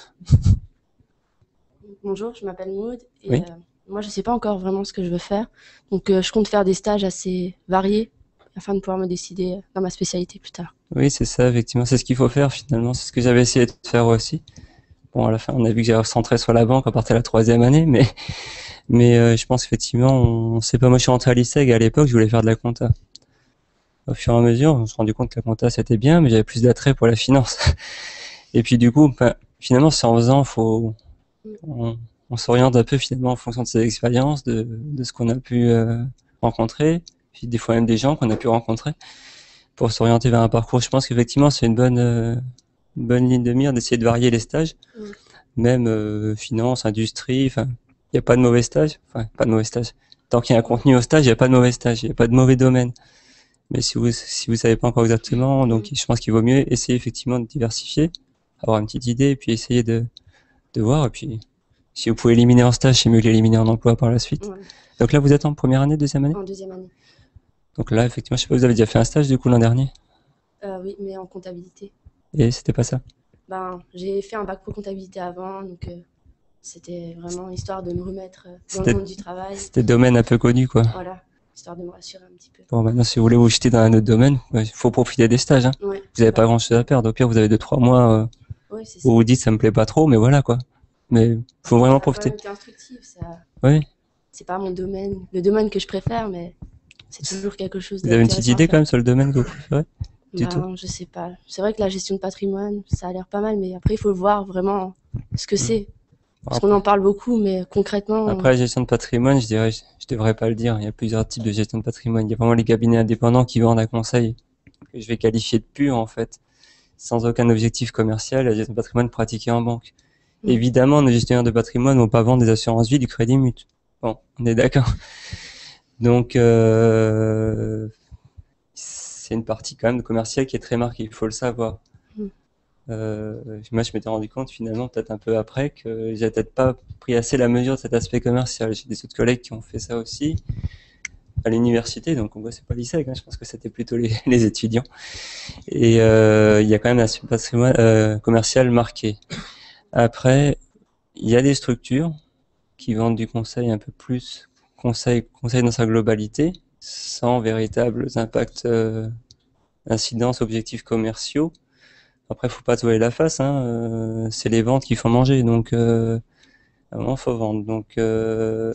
Bonjour, je m'appelle Maud et Oui. euh, moi je sais pas encore vraiment ce que je veux faire. Donc euh, je compte faire des stages assez variés afin de pouvoir me décider dans ma spécialité plus tard. Oui, c'est ça, effectivement. C'est ce qu'il faut faire finalement. C'est ce que j'avais essayé de faire aussi. Bon, à la fin, on a vu que j'avais recentré sur la banque à partir de la troisième année, mais mais euh, je pense qu'effectivement, on sait pas. Moi, je suis rentré à l'ISEG à l'époque, je voulais faire de la compta. Au fur et à mesure, on se rendu compte que la compta c'était bien, mais j'avais plus d'attrait pour la finance. Et puis du coup, ben, finalement, c'est en faisant, faut on, on s'oriente un peu finalement en fonction de ses expériences, de de ce qu'on a pu euh, rencontrer, puis des fois même des gens qu'on a pu rencontrer, pour s'orienter vers un parcours. Je pense qu'effectivement, c'est une bonne euh, une bonne ligne de mire d'essayer de varier les stages, Mm. même euh, finance, industrie. Enfin, il n'y a pas de mauvais stage. Enfin, pas de mauvais stage. Tant qu'il y a un contenu au stage, il n'y a pas de mauvais stage, il n'y a pas de mauvais domaine. Mais si vous si vous savez pas encore exactement, donc je pense qu'il vaut mieux essayer effectivement de diversifier, avoir une petite idée, et puis essayer de de voir. Et puis, si vous pouvez éliminer en stage, c'est mieux que l'éliminer en emploi par la suite. Ouais, Donc là, vous êtes en première année, deuxième année. en deuxième année. Donc là, effectivement, je sais pas, vous avez déjà fait un stage du coup l'an dernier, Euh, oui, mais en comptabilité. et c'était pas ça. Ben, j'ai fait un bac pro comptabilité avant, donc euh, c'était vraiment histoire de me remettre euh, dans C'était- le monde du travail. C'était domaine un peu connu, quoi. Voilà, histoire de me rassurer un petit peu. Bon, maintenant, si vous voulez vous jeter dans un autre domaine, il faut profiter des stages. Hein. Ouais, Vous avez pas grand chose à perdre. Au pire, vous avez deux, trois mois euh, ouais, c'est ça. où vous dites ça me plaît pas trop, mais voilà, quoi. Mais faut vraiment Ça a quand profiter. même été instructif, ça. Oui. C'est pas mon domaine, le domaine que je préfère, mais c'est toujours quelque chose Vous avez une petite d'intéressant à idée faire. quand même sur le domaine que vous préférez? du Ben, tout. je sais pas. C'est vrai que la gestion de patrimoine, ça a l'air pas mal, mais après, il faut voir vraiment ce que c'est. Parce qu'on en parle beaucoup, mais concrètement, Après, la gestion de patrimoine, je dirais, je, je devrais pas le dire. Il y a plusieurs types de gestion de patrimoine. Il y a vraiment les cabinets indépendants qui vendent un conseil que je vais qualifier de pur, en fait. sans aucun objectif commercial, la gestion de patrimoine pratiquée en banque. Mmh. Évidemment, nos gestionnaires de patrimoine ne vont pas vendre des assurances vie, du crédit mutuel. Bon, on est d'accord. Donc, euh, c'est une partie quand même commerciale qui est très marquée, il faut le savoir. Mmh. Euh, moi, je m'étais rendu compte finalement, peut-être un peu après, que j'ai peut-être pas pris assez la mesure de cet aspect commercial. J'ai des autres collègues qui ont fait ça aussi à l'université, donc on voit c'est pas l'I S E C, hein, je pense que c'était plutôt les, les étudiants. Et euh, il y a quand même un aspect patrimoine euh, commercial marqué. Après, il y a des structures qui vendent du conseil un peu plus conseil, conseil dans sa globalité, sans véritables impacts, euh, incidences, objectifs commerciaux. Après, faut pas se voiler la face, hein, euh, c'est les ventes qui font manger, donc euh, à un moment, faut vendre. Donc, euh,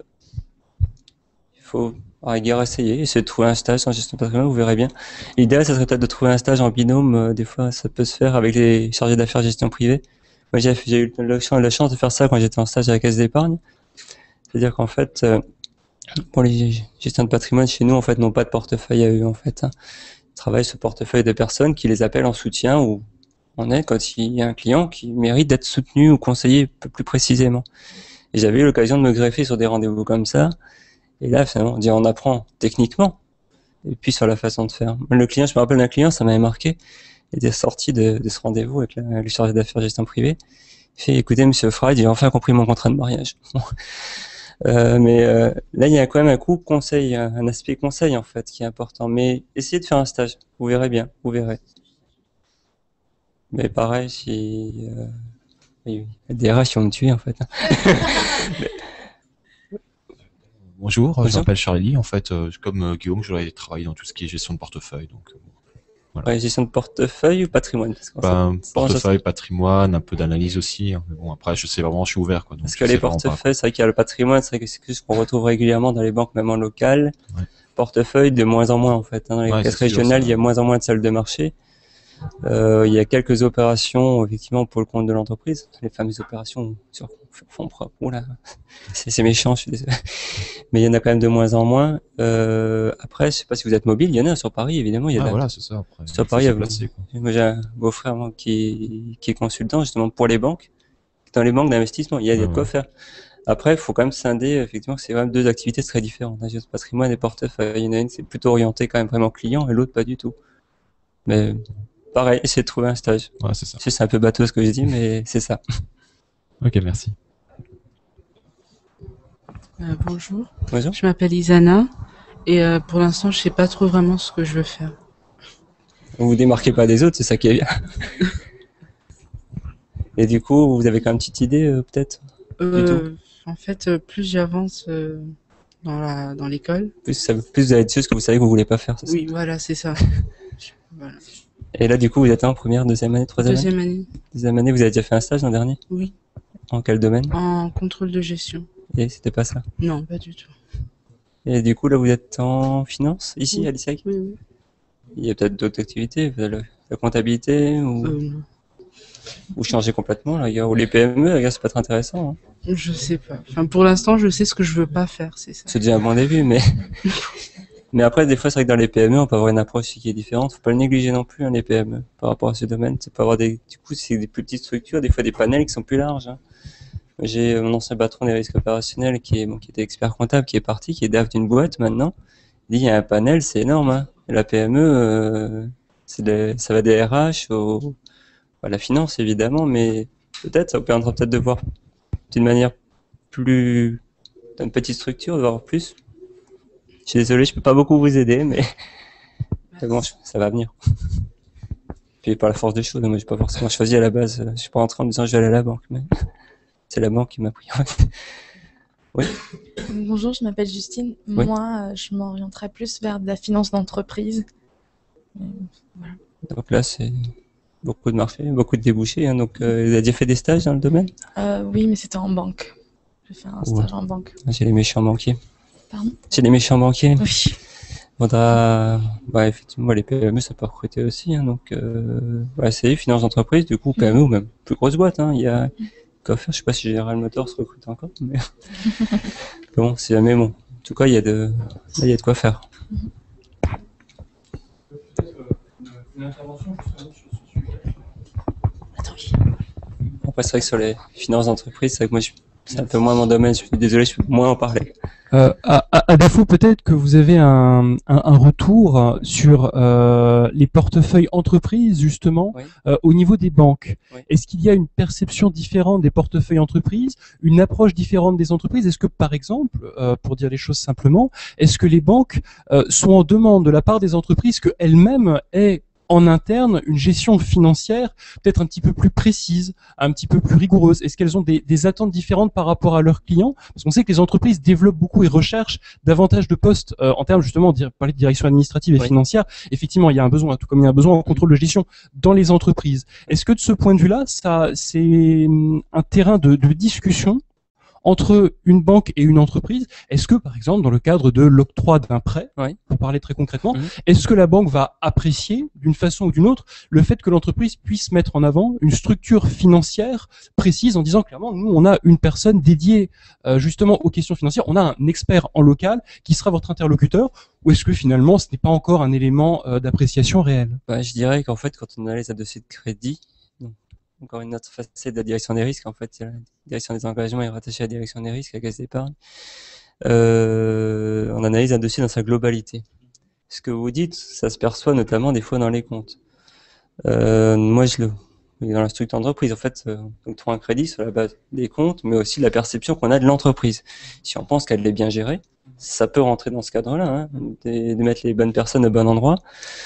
il faut à rigueur essayer, essayer de trouver un stage en gestion de patrimoine, vous verrez bien. L'idéal, ça serait peut-être de trouver un stage en binôme, euh, des fois, ça peut se faire avec les chargés d'affaires gestion privée. Moi, j'ai, j'ai eu la chance de faire ça quand j'étais en stage à la Caisse d'épargne. C'est-à-dire qu'en fait, euh, pour les gestions de patrimoine chez nous, en fait, n'ont pas de portefeuille à eux, en fait. Hein. Ils travaillent ce portefeuille de personnes qui les appellent en soutien ou en aide quand il y a un client qui mérite d'être soutenu ou conseillé un peu plus précisément. Et j'avais eu l'occasion de me greffer sur des rendez-vous comme ça. Et là, finalement, on dit, on apprend techniquement et puis sur la façon de faire. Le client, je me rappelle d'un client, ça m'avait marqué. Il était sorti de, de ce rendez-vous avec la, le chargé d'affaires gestion privée. Il fait, écoutez, monsieur Freud, j'ai enfin compris mon contrat de mariage. Euh, mais euh, là, il y a quand même un coup conseil, un, un aspect conseil en fait qui est important. Mais essayez de faire un stage, vous verrez bien, vous verrez. Mais pareil, si euh, oui, oui. des R H qui vont me tuer en fait. Mais... Bonjour, Bonjour, je m'appelle Charlie. En fait, euh, comme euh, Guillaume, je voudrais travailler dans tout ce qui est gestion de portefeuille. Donc, euh, voilà. Ouais, gestion de portefeuille ou patrimoine parce ben, portefeuille, patrimoine, un peu d'analyse aussi. Hein. Mais bon, après, je sais vraiment, je suis ouvert. Quoi, donc parce que les portefeuilles, c'est vrai qu'il y a le patrimoine, c'est quelque chose qu'on retrouve régulièrement dans les banques, même en local. Ouais. Portefeuille, de moins en moins en fait. Hein. Dans les ouais, caisses régionales, il y a moins en moins de salles de marché. Euh, il y a quelques opérations effectivement pour le compte de l'entreprise, les fameuses opérations sur fonds propres. Oula, c'est, c'est méchant, je suis désolé. Mais il y en a quand même de moins en moins. Euh, après, je sais pas si vous êtes mobile, il y en a sur Paris évidemment. Il y a ah, la... voilà, c'est ça. Après, sur Paris, placé, moi j'ai un beau-frère moi, qui qui est consultant justement pour les banques, dans les banques d'investissement. Il y a, il y a de quoi ouais. faire. Après, il faut quand même scinder effectivement que c'est quand même deux activités très différentes. La gestion de patrimoine et portefeuille. Il y en a une c'est plutôt orienté quand même vraiment client et l'autre pas du tout. Mais pareil, essayer de trouver un stage. Ouais, c'est ça. C'est un peu bateau ce que je dis, mais c'est ça. Ok, merci. Euh, bonjour. Bonjour. Je m'appelle Isana et euh, pour l'instant, je sais pas trop vraiment ce que je veux faire. Vous vous démarquez pas des autres, c'est ça qui est bien. Et du coup, vous avez quand même une petite idée, euh, peut-être euh, En fait, euh, plus j'avance euh, dans la dans l'école, plus, ça, plus vous avez de choses que vous savez que vous voulez pas faire. C'est oui, ça voilà, c'est ça. Voilà. Et là, du coup, vous êtes en première, deuxième année, troisième Deuxième année année. Deuxième année, vous avez déjà fait un stage l'an dernier? Oui. En quel domaine? En contrôle de gestion. Et c'était pas ça? Non, pas du tout. Et du coup, là, vous êtes en finance, ici, oui. à l'I S E C? Oui, oui. Il y a peut-être d'autres activités, la, la comptabilité, ou... Euh, non. Vous changez complètement, là, ou les P M E, ça peut être intéressant. Hein. Je sais pas. Enfin, pour l'instant, je sais ce que je veux pas faire, c'est ça. C'est déjà un bon début, mais... Mais après, des fois, c'est vrai que dans les P M E, on peut avoir une approche qui est différente. Faut pas le négliger non plus, hein, les P M E, par rapport à ce domaine. C'est pas avoir des, du coup, c'est des plus petites structures, des fois des panels qui sont plus larges. Hein. J'ai mon ancien patron des risques opérationnels qui est, bon, qui était expert comptable, qui est parti, qui est D A F d'une boîte maintenant. Il dit, il y a un panel, c'est énorme, hein. Et la P M E, euh, c'est des, ça va des R H au, à la finance, évidemment, mais peut-être, ça vous permettra peut-être de voir d'une manière plus, dans une petite structure, de voir plus. Je suis désolé, je peux pas beaucoup vous aider, mais, mais bon, ça va venir. Puis par la force des choses, moi j'ai pas forcément choisi à la base, je suis pas rentré en me disant je vais aller à la banque, mais c'est la banque qui m'a pris. Oui. Bonjour, je m'appelle Justine. Oui. Moi, je m'orienterais plus vers de la finance d'entreprise. Voilà. Donc là, c'est beaucoup de marchés, beaucoup de débouchés. Hein, donc, euh, vous avez déjà fait des stages dans le domaine? euh, Oui, mais c'était en banque. J'ai fait un stage ouais. en banque. J'ai les méchants banquiers. Pardon? J'ai les méchants banquiers. Oui. Faudra, bah, effectivement, les P M E, ça peut recruter aussi. Hein, donc, euh, bah, c'est finance d'entreprise, du coup, P M E ou même plus grosse boîte. Hein, il y a quoi faire. Je sais pas si General Motors se recrute encore, mais bon, c'est jamais bon. En tout cas, il y a de, là, il y a de quoi faire. Une intervention justement sur ce sujet. Après, c'est vrai que sur les finances d'entreprise, c'est vrai que moi, je- c'est un peu moins mon domaine. Je suis désolé, je peux moins en parler. Euh, à, à- à défaut, peut-être que vous avez un, un, un retour sur euh, les portefeuilles entreprises, justement, Oui. euh, au niveau des banques. Oui. Est-ce qu'il y a une perception différente des portefeuilles entreprises, une approche différente des entreprises? Est-ce que, par exemple, euh, pour dire les choses simplement, est-ce que les banques euh, sont en demande de la part des entreprises qu'elles-mêmes aient en interne une gestion financière peut-être un petit peu plus précise, un petit peu plus rigoureuse? Est-ce qu'elles ont des, des attentes différentes par rapport à leurs clients? Parce qu'on sait que les entreprises développent beaucoup et recherchent davantage de postes euh, en termes justement, on parlait de direction administrative et Oui. financière. Effectivement, il y a un besoin, tout comme il y a un besoin en contrôle de gestion dans les entreprises. Est-ce que de ce point de vue-là, ça, c'est hum, un terrain de, de discussion entre une banque et une entreprise? Est-ce que, par exemple, dans le cadre de l'octroi d'un prêt, Oui. pour parler très concrètement, Mhm. est-ce que la banque va apprécier, d'une façon ou d'une autre, le fait que l'entreprise puisse mettre en avant une structure financière précise en disant clairement, nous, on a une personne dédiée euh, justement aux questions financières, on a un expert en local qui sera votre interlocuteur, ou est-ce que finalement, ce n'est pas encore un élément euh, d'appréciation réel? Bah, je dirais qu'en fait, quand on analyse un dossier de crédit, donc, encore une autre facette de la direction des risques, en fait, il y a la direction des engagements est rattachée à la direction des risques, à la caisse d'épargne. Euh, on analyse un dossier dans sa globalité. Ce que vous dites, ça se perçoit notamment des fois dans les comptes. Euh, moi, je le, dans la structure d'entreprise, en fait, euh, on octroie un crédit sur la base des comptes, mais aussi de la perception qu'on a de l'entreprise. Si on pense qu'elle est bien gérée, ça peut rentrer dans ce cadre-là, hein, de, de mettre les bonnes personnes au bon endroit.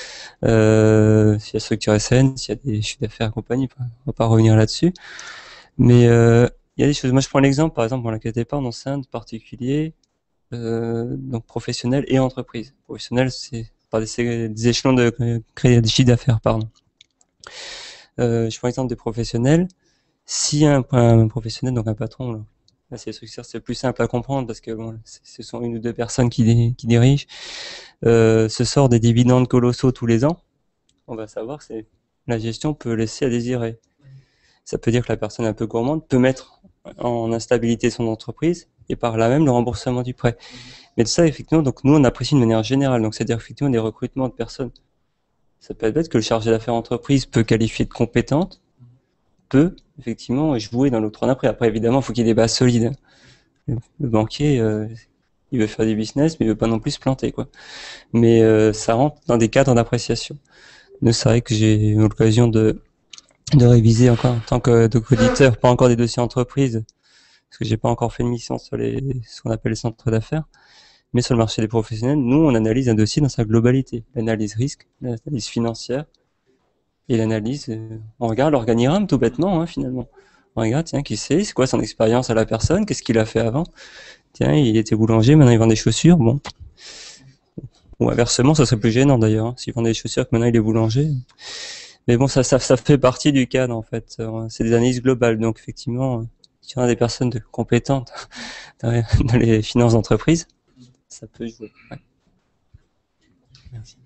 Euh, s'il y a structure S N, s'il y a des chiffres d'affaires et compagnie, on va pas revenir là-dessus. Mais euh, il y a des choses. Moi, je prends l'exemple, par exemple, pour la caisse d'épargne, on scinde particulier, euh, donc professionnel et entreprise. Professionnel, c'est par des, des échelons de créer des chiffres d'affaires, pardon. Euh, je prends l'exemple des professionnels. Si un, un professionnel, donc un patron, là, là c'est structure, c'est plus simple à comprendre parce que bon, ce sont une ou deux personnes qui, qui dirigent. Euh, se sort des dividendes colossaux tous les ans, on va savoir que c'est, la gestion peut laisser à désirer. Ça peut dire que la personne un peu gourmande peut mettre en instabilité son entreprise et par là même le remboursement du prêt. Mais de ça, effectivement, donc nous on apprécie de manière générale. Donc c'est-à-dire effectivement des recrutements de personnes. Ça peut être bête que le chargé d'affaires entreprise peut qualifier de compétente, peut effectivement jouer dans l'octroi d'un prêt. Après évidemment, il faut qu'il y ait des bases solides. Le, le banquier, euh, il veut faire du business, mais il veut pas non plus se planter, quoi. Mais euh, ça rentre dans des cadres d'appréciation. Nous, c'est vrai que j'ai eu l'occasion de de réviser encore en tant que auditeur, pas encore des dossiers entreprises, parce que j'ai pas encore fait une mission sur les ce qu'on appelle les centres d'affaires, mais sur le marché des professionnels, nous, on analyse un dossier dans sa globalité, l'analyse risque, l'analyse financière et l'analyse. Euh, on regarde l'organigramme tout bêtement, hein, finalement. On regarde, tiens, qui c'est, c'est quoi son expérience à la personne, qu'est-ce qu'il a fait avant. Tiens, il était boulanger, maintenant il vend des chaussures, bon. Ou inversement, ça serait plus gênant d'ailleurs, hein, s'il vendait des chaussures que maintenant il est boulanger. Mais bon, ça, ça, ça fait partie du cadre en fait. C'est des analyses globales, donc effectivement, si on a des personnes de compétentes dans les finances d'entreprise, ça peut jouer. Ouais. Merci.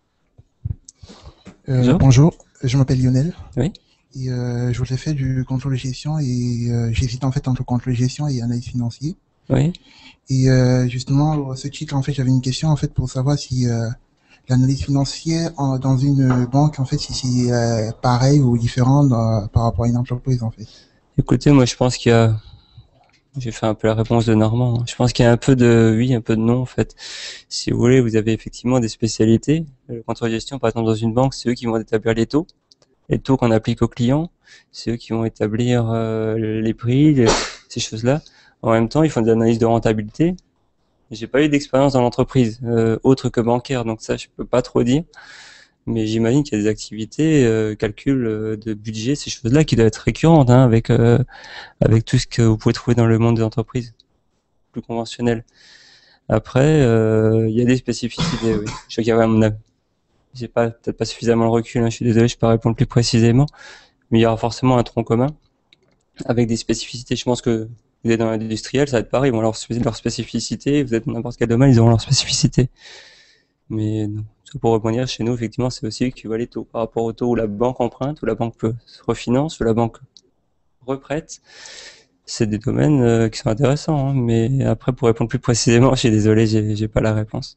Euh, Bonjour. bonjour, je m'appelle Lionel. Oui. Et euh, je voudrais faire du contrôle de gestion et euh, j'hésite en fait entre contrôle de gestion et analyse financière. Oui. Et euh, justement, ce titre, en fait, j'avais une question en fait pour savoir si euh, l'analyse financière en, dans une banque, en fait, si c'est euh, pareil ou différent dans, par rapport à une entreprise, en fait. Écoutez, moi, je pense qu'il y a, j'ai fait un peu la réponse de Normand. Hein. Je pense qu'il y a un peu de oui, un peu de non, en fait. Si vous voulez, vous avez effectivement des spécialités. Le contrôle de gestion, par exemple, dans une banque, c'est eux qui vont établir les taux, les taux qu'on applique aux clients. C'est eux qui vont établir euh, les prix, les, ces choses-là. En même temps, ils font des analyses de rentabilité. J'ai pas eu d'expérience dans l'entreprise euh, autre que bancaire, donc ça je peux pas trop dire. Mais j'imagine qu'il y a des activités, euh, calcul euh, de budget, ces choses-là qui doivent être récurrentes, hein, avec euh, avec tout ce que vous pouvez trouver dans le monde des entreprises plus conventionnel. Après, euh, il y a des spécificités. Oui. Je sais qu'il y a mon j'ai pas peut-être pas suffisamment le recul. Hein, je suis désolé, je peux pas répondre plus précisément, mais il y aura forcément un tronc commun avec des spécificités. Je pense que vous êtes dans l'industriel, ça va être pareil, ils vont leur, leur spécificité, vous êtes dans n'importe quel domaine, ils auront leur spécificité. Mais non, pour rebondir, chez nous, effectivement, c'est aussi eux qui voient les taux. Par rapport au taux où la banque emprunte, où la banque peut se refinance, où la banque reprête, c'est des domaines euh, qui sont intéressants. Hein, mais après, pour répondre plus précisément, je suis désolé, j'ai, j'ai pas la réponse.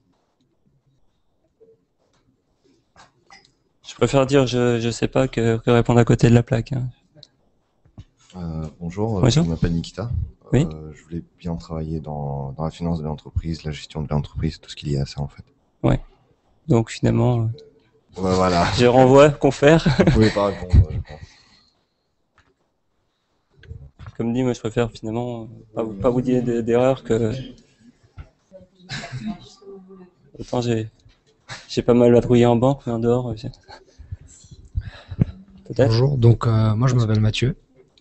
Je préfère dire je, je sais pas que, que répondre à côté de la plaque. Hein. Euh, bonjour, euh, Bonjour. je m'appelle Nikita. Oui. Euh, je voulais bien travailler dans, dans la finance de l'entreprise, la gestion de l'entreprise, tout ce qu'il y a à ça en fait. Ouais. Donc finalement, euh, Ouais, voilà. je renvoie confère. Vous pouvez pas répondre, je pense. Comme dit, moi je préfère finalement pas, vous- pas vous dire d- d'erreur que. Autant j'ai j'ai pas mal vadrouillé en banque, mais en dehors, euh, j'ai- peut-être. Bonjour, donc euh, moi je m'appelle Mathieu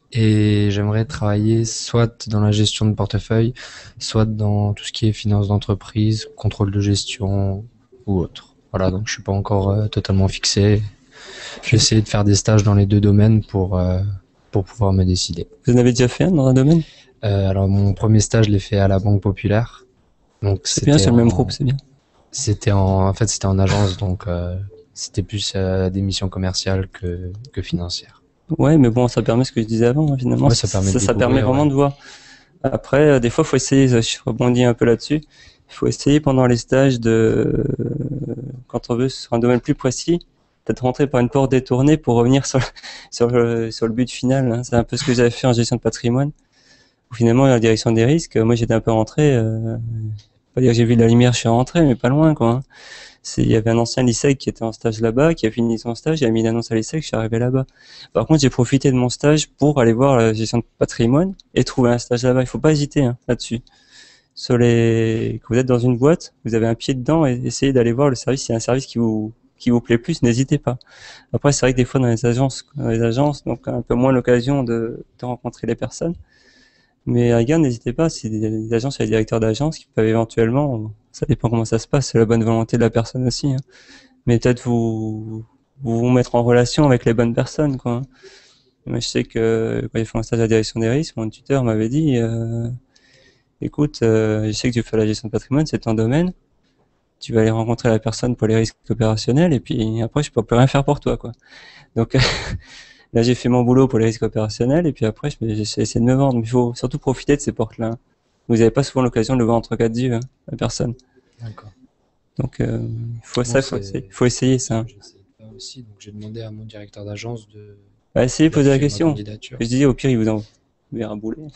et j'aimerais travailler soit dans la gestion de portefeuille, soit dans tout ce qui est finance d'entreprise, contrôle de gestion ou autre. Voilà, donc je suis pas encore euh, totalement fixé. J'ai essayé de faire des stages dans les deux domaines pour euh, pour pouvoir me décider. Vous en avez déjà fait un dans un domaine? Euh, alors mon premier stage, je l'ai fait à la Banque Populaire. Donc C'est bien, c'était c'est le même en- groupe, c'est bien. C'était en, en fait, c'était en agence, donc euh, c'était plus euh, des missions commerciales que que financières. Ouais, mais bon, ça permet ce que je disais avant, hein, finalement. Ouais, ça permet de ça, ça permet découvrir, vraiment ouais. de voir. Après, euh, des fois, faut essayer, ça, je rebondis un peu là-dessus. Il faut essayer pendant les stages de, quand on veut sur un domaine plus précis, peut-être rentrer par une porte détournée pour revenir sur, le- sur le, sur le but final, hein. C'est un peu ce que j'avais fait en gestion de patrimoine. Où finalement, la direction des risques, moi, j'étais un peu rentré, euh, pas dire que j'ai vu de la lumière, je suis rentré, mais pas loin, quoi, hein. C'est, il y avait un ancien lycée qui était en stage là-bas, qui a fini son stage, il a mis une annonce à l'I S E C, je suis arrivé là-bas. Par contre, j'ai profité de mon stage pour aller voir la gestion de patrimoine et trouver un stage là-bas. Il faut pas hésiter, hein, là-dessus. Sur les, quand vous êtes dans une boîte, vous avez un pied dedans et essayez d'aller voir le service. S'il y a un service qui vous, qui vous plaît plus, n'hésitez pas. Après, c'est vrai que des fois, dans les agences, dans les agences, donc un peu moins l'occasion de, de rencontrer les personnes. Mais à rigueur, n'hésitez pas, si des, des agences, il y a des directeurs d'agences qui peuvent éventuellement, ça dépend comment ça se passe, c'est la bonne volonté de la personne aussi, hein. Mais peut-être vous, vous vous mettre en relation avec les bonnes personnes, quoi. Moi, je sais que quand j'ai fait mon stage à la direction des risques, mon tuteur m'avait dit, euh, écoute, euh, je sais que tu fais la gestion de patrimoine, c'est ton domaine, tu vas aller rencontrer la personne pour les risques opérationnels, et puis après, je peux plus rien faire pour toi, quoi. Donc, là, j'ai fait mon boulot pour les risques opérationnels, et puis après, je me- j'ai essayé de me vendre. Mais il faut surtout profiter de ces portes-là, hein. Vous n'avez pas souvent l'occasion de le voir entre quatre yeux, hein, la personne. D'accord. Donc, euh, faut Bon, ça, faut c'est- essayer, faut essayer ça, hein. J'essaie pas aussi, donc j'ai demandé à mon directeur d'agence de. Bah, essayez de poser la d'appuyer ma question. candidature. Je dis, au pire, il vous enverra un boulet.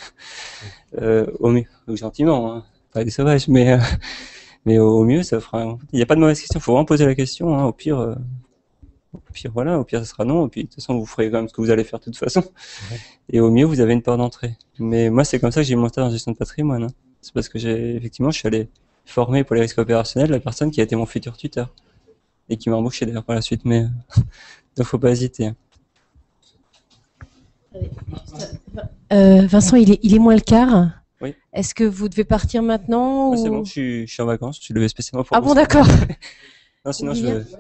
Euh, au mieux, ou gentiment, hein. Pas des sauvages, mais, euh, mais au mieux, ça fera, un- il n'y a pas de mauvaise question, faut vraiment poser la question, hein. Au pire, euh, au pire, voilà, au pire, ça sera non, et puis, de toute façon, vous ferez quand même ce que vous allez faire de toute façon. Ouais. Et au mieux, vous avez une porte d'entrée. Mais moi, c'est comme ça que j'ai mon stage en gestion de patrimoine, hein. C'est parce que j'ai, effectivement, je suis allé former pour les risques opérationnels la personne qui a été mon futur tuteur. Et qui m'a embauché d'ailleurs par la suite, mais, euh, donc faut pas hésiter, hein. Euh, Vincent, il est, il est moins le quart. Oui. Est-ce que vous devez partir maintenant Ouais, ou... c'est bon, je suis, je suis en vacances, je suis levé spécialement pour Ah vous. bon, d'accord. Non, sinon, je, Julien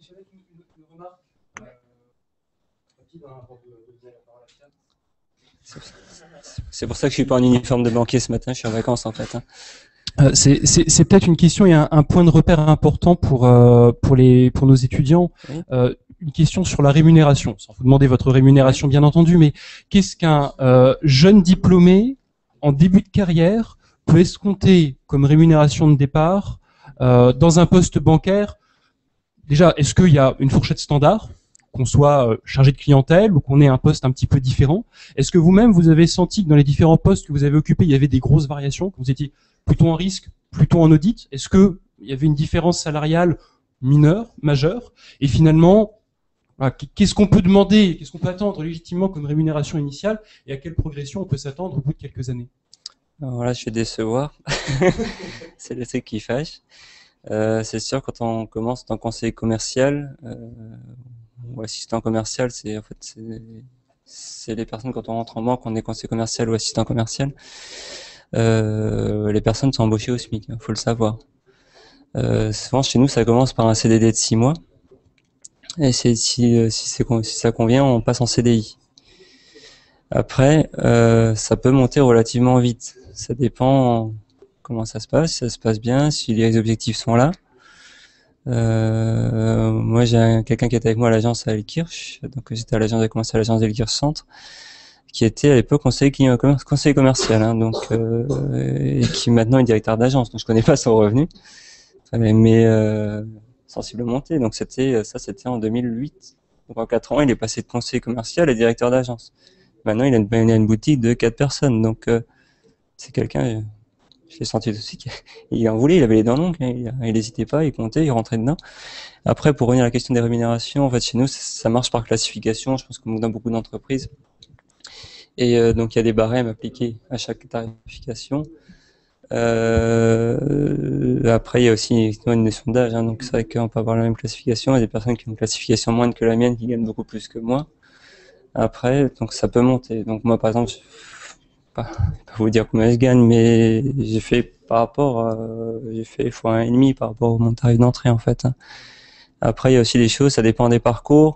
c'est pour ça que je suis pas en uniforme de banquier ce matin, je suis en vacances en fait, hein. Euh, c'est c'est- c'est peut-être une question et un, un point de repère important pour euh, pour les pour nos étudiants. Oui. Euh, une question sur la rémunération. Sans vous demander votre rémunération, bien entendu, mais qu'est-ce qu'un euh, jeune diplômé en début de carrière peut escompter comme rémunération de départ euh, dans un poste bancaire? Déjà, est-ce qu'il y a une fourchette standard, qu'on soit euh, chargé de clientèle ou qu'on ait un poste un petit peu différent? Est-ce que vous-même, vous avez senti que dans les différents postes que vous avez occupés, il y avait des grosses variations, que vous étiez plutôt en risque, plutôt en audit? Est-ce que il y avait une différence salariale mineure, majeure? Et finalement, voilà, qu'est-ce qu'on peut demander, qu'est-ce qu'on peut attendre légitimement comme rémunération initiale et à quelle progression on peut s'attendre au bout de quelques années? Alors là, je vais décevoir. C'est le truc qui fâche. Euh, c'est sûr, quand on commence en tant que conseiller commercial, euh, ou assistant commercial, c'est en fait c'est c'est les personnes quand on rentre en banque, on est conseiller commercial ou assistant commercial. Euh, les personnes sont embauchées au SMIC, il faut le savoir. Euh, souvent chez nous, ça commence par un C D D de six mois. Et c'est, si si, c'est, si ça convient, on passe en C D I. Après, euh, ça peut monter relativement vite. Ça dépend comment ça se passe, si ça se passe bien, si les objectifs sont là. Euh, moi, j'ai un, quelqu'un qui était avec moi à l'agence à Elkirch, donc j'étais à l'agence, j'ai commencé à l'agence d'Elkirch Centre, qui était à l'époque conseiller, client, conseiller commercial, hein, donc euh, et qui maintenant est directeur d'agence. Donc je connais pas son revenu, mais euh, sensible monté. Donc c'était ça, c'était en deux mille huit. Donc en quatre ans, il est passé de conseiller commercial à directeur d'agence. Maintenant, il a une, il a une boutique de quatre personnes. Donc, euh, c'est quelqu'un, euh, je l'ai senti aussi, qu'il en voulait, il avait les dents longues, hein, il n'hésitait pas, il comptait, il rentrait dedans. Après, pour revenir à la question des rémunérations, en fait, chez nous, ça, ça marche par classification. Je pense que dans beaucoup d'entreprises. Et euh, donc, il y a des barèmes appliqués à chaque tarification. Euh, après, il y a aussi une notion d'âge, hein, donc c'est vrai qu'on peut avoir la même classification. Il y a des personnes qui ont une classification moindre que la mienne qui gagnent beaucoup plus que moi. Après, donc ça peut monter. Donc moi, par exemple, je pas, pas vous dire combien je gagne, mais j'ai fait par rapport, à, j'ai fait fois un et demi par rapport au mon tarif d'entrée en fait. Après, il y a aussi des choses, ça dépend des parcours.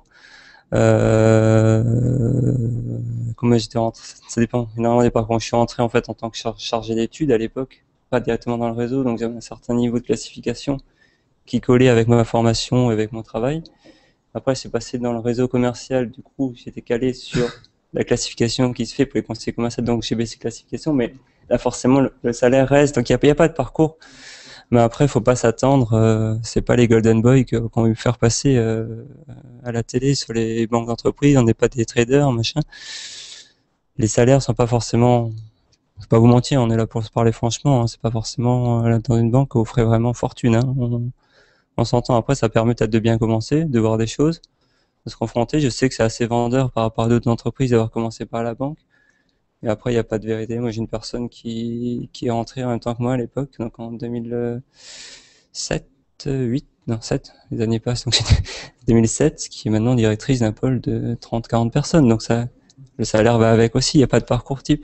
Euh, comment j'étais rentré, ça dépend énormément des parcours. Je suis rentré en fait en tant que char chargé d'études à l'époque, pas directement dans le réseau, donc j'avais un certain niveau de classification qui collait avec ma formation et avec mon travail. Après, c'est passé dans le réseau commercial, du coup, j'étais calé sur la classification qui se fait pour les conseillers commerciaux, donc j'ai baissé classification, mais là, forcément, le, le salaire reste, donc il n'y a, a pas de parcours. Mais après, il faut pas s'attendre, euh, c'est pas les Golden Boys qu'on qu veut faire passer euh, à la télé sur les banques d'entreprise, on n'est pas des traders, machin. Les salaires sont pas forcément, faut pas vous mentir, on est là pour se parler franchement, hein, c'est pas forcément euh, dans une banque où vous ferez vraiment fortune, hein. On, on s'entend. Après, ça permet peut-être de bien commencer, de voir des choses, de se confronter. Je sais que c'est assez vendeur par rapport à d'autres entreprises d'avoir commencé par la banque. Et après, il n'y a pas de vérité. Moi, j'ai une personne qui, qui est rentrée en même temps que moi à l'époque, donc en deux mille sept, huit, non, sept, les années passent, donc j'étais deux mille sept, qui est maintenant directrice d'un pôle de trente, quarante personnes. Donc ça, le salaire va avec aussi, il n'y a pas de parcours type.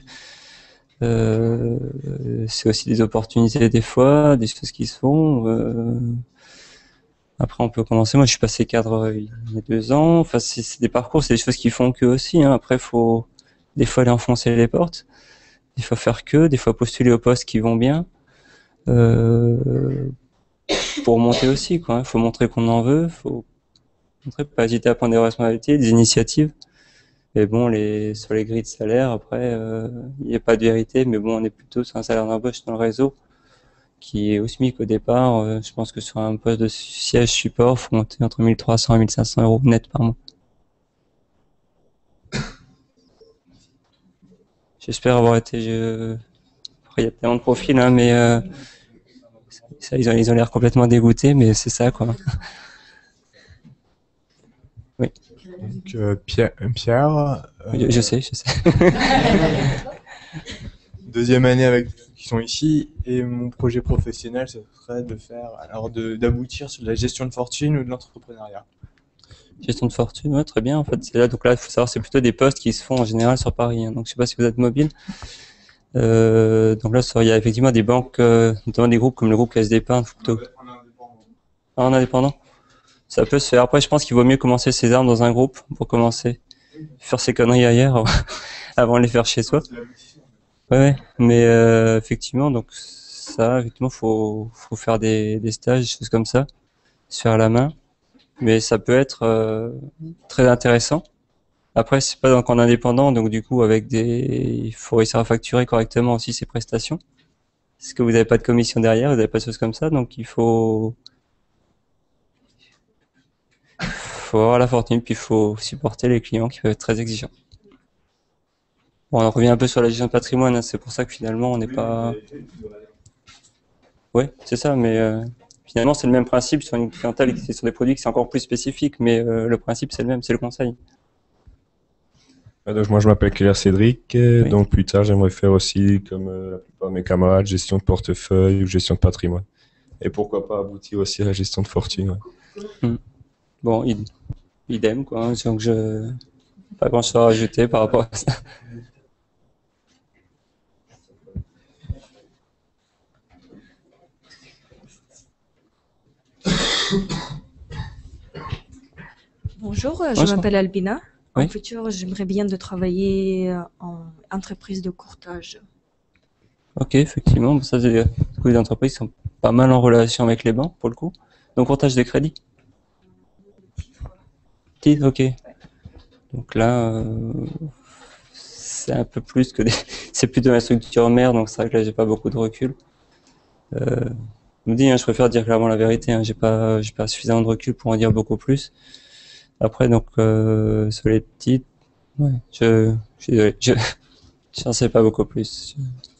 Euh, c'est aussi des opportunités des fois, des choses qui se font. Euh, Après, on peut commencer. Moi, je suis passé cadre il y a deux ans. Enfin, c'est des parcours, c'est des choses qui font que aussi, hein. Après, faut des fois aller enfoncer les portes, des fois faire que, des fois postuler aux postes qui vont bien, euh, pour monter aussi, quoi. Il faut montrer qu'on en veut, faut montrer, pas hésiter à prendre des responsabilités, des initiatives. Et bon, les sur les grilles de salaire, après, euh, il n'y a pas de vérité, mais bon, on est plutôt sur un salaire d'embauche dans le réseau qui est au SMIC au départ. Euh, je pense que sur un poste de siège support, faut monter entre mille trois cents et mille cinq cents euros net par mois. J'espère avoir été. Je... Après, il y a tellement de profils, hein, mais euh, ça, ils ont ils ont l'air complètement dégoûtés, mais c'est ça, quoi. Oui. Donc euh, Pierre, Pierre euh, je, je sais, je sais. Deuxième année avec qui sont ici, et mon projet professionnel, ce serait de faire, alors de d'aboutir sur de la gestion de fortune ou de l'entrepreneuriat. Gestion de fortune, ouais, très bien. En fait, c'est là. Donc là, il faut savoir, c'est plutôt des postes qui se font en général sur Paris, hein. Donc, je sais pas si vous êtes mobile. Euh, donc là, il y a effectivement des banques, euh, notamment des groupes comme le groupe Caisse d'Épargne, plutôt. Ah, en indépendant. Ça peut se faire. Après, je pense qu'il vaut mieux commencer ses armes dans un groupe pour commencer. Faire ses conneries ailleurs avant de les faire chez soi. Ouais, ouais. Mais euh, effectivement, donc ça, effectivement, faut faut faire des des stages, des choses comme ça, se faire la main. Mais ça peut être euh, très intéressant. Après, c'est pas donc en indépendant, donc du coup, avec des, il faut réussir à facturer correctement aussi ses prestations. Parce que vous n'avez pas de commission derrière, vous n'avez pas de choses comme ça, donc il faut, faut avoir la fortune, puis il faut supporter les clients qui peuvent être très exigeants. Bon, on en revient un peu sur la gestion de patrimoine, hein, c'est pour ça que finalement, on n'est pas. Ouais, c'est ça, mais euh, finalement, c'est le même principe sur une clientèle qui est sur des produits qui sont encore plus spécifiques, mais euh, le principe, c'est le même, c'est le conseil. Donc moi je m'appelle Claire Cédric, oui. Donc plus tard j'aimerais faire aussi, comme euh, la plupart de mes camarades, gestion de portefeuille ou gestion de patrimoine. Et pourquoi pas aboutir aussi à la gestion de fortune. Ouais. Mmh. Bon, idem quoi, hein, donc je pas grand chose à rajouter par rapport à ça. Bonjour, je Bonjour. m'appelle Albina. Oui. En futur, j'aimerais bien de travailler en entreprise de courtage. Ok, effectivement, ça c'est des entreprises qui sont pas mal en relation avec les banques pour le coup. Donc courtage de crédit. Titre, ok. Donc là, euh, c'est un peu plus que des... c'est plutôt la structure mère, donc c'est vrai que là j'ai pas beaucoup de recul. Euh, je me dis, hein, je préfère dire clairement la vérité. Hein, j'ai pas, j'ai pas suffisamment de recul pour en dire beaucoup plus. Après, donc, euh, sur les titres, Ouais, je, je suis désolé, je, je n'en sais pas beaucoup plus.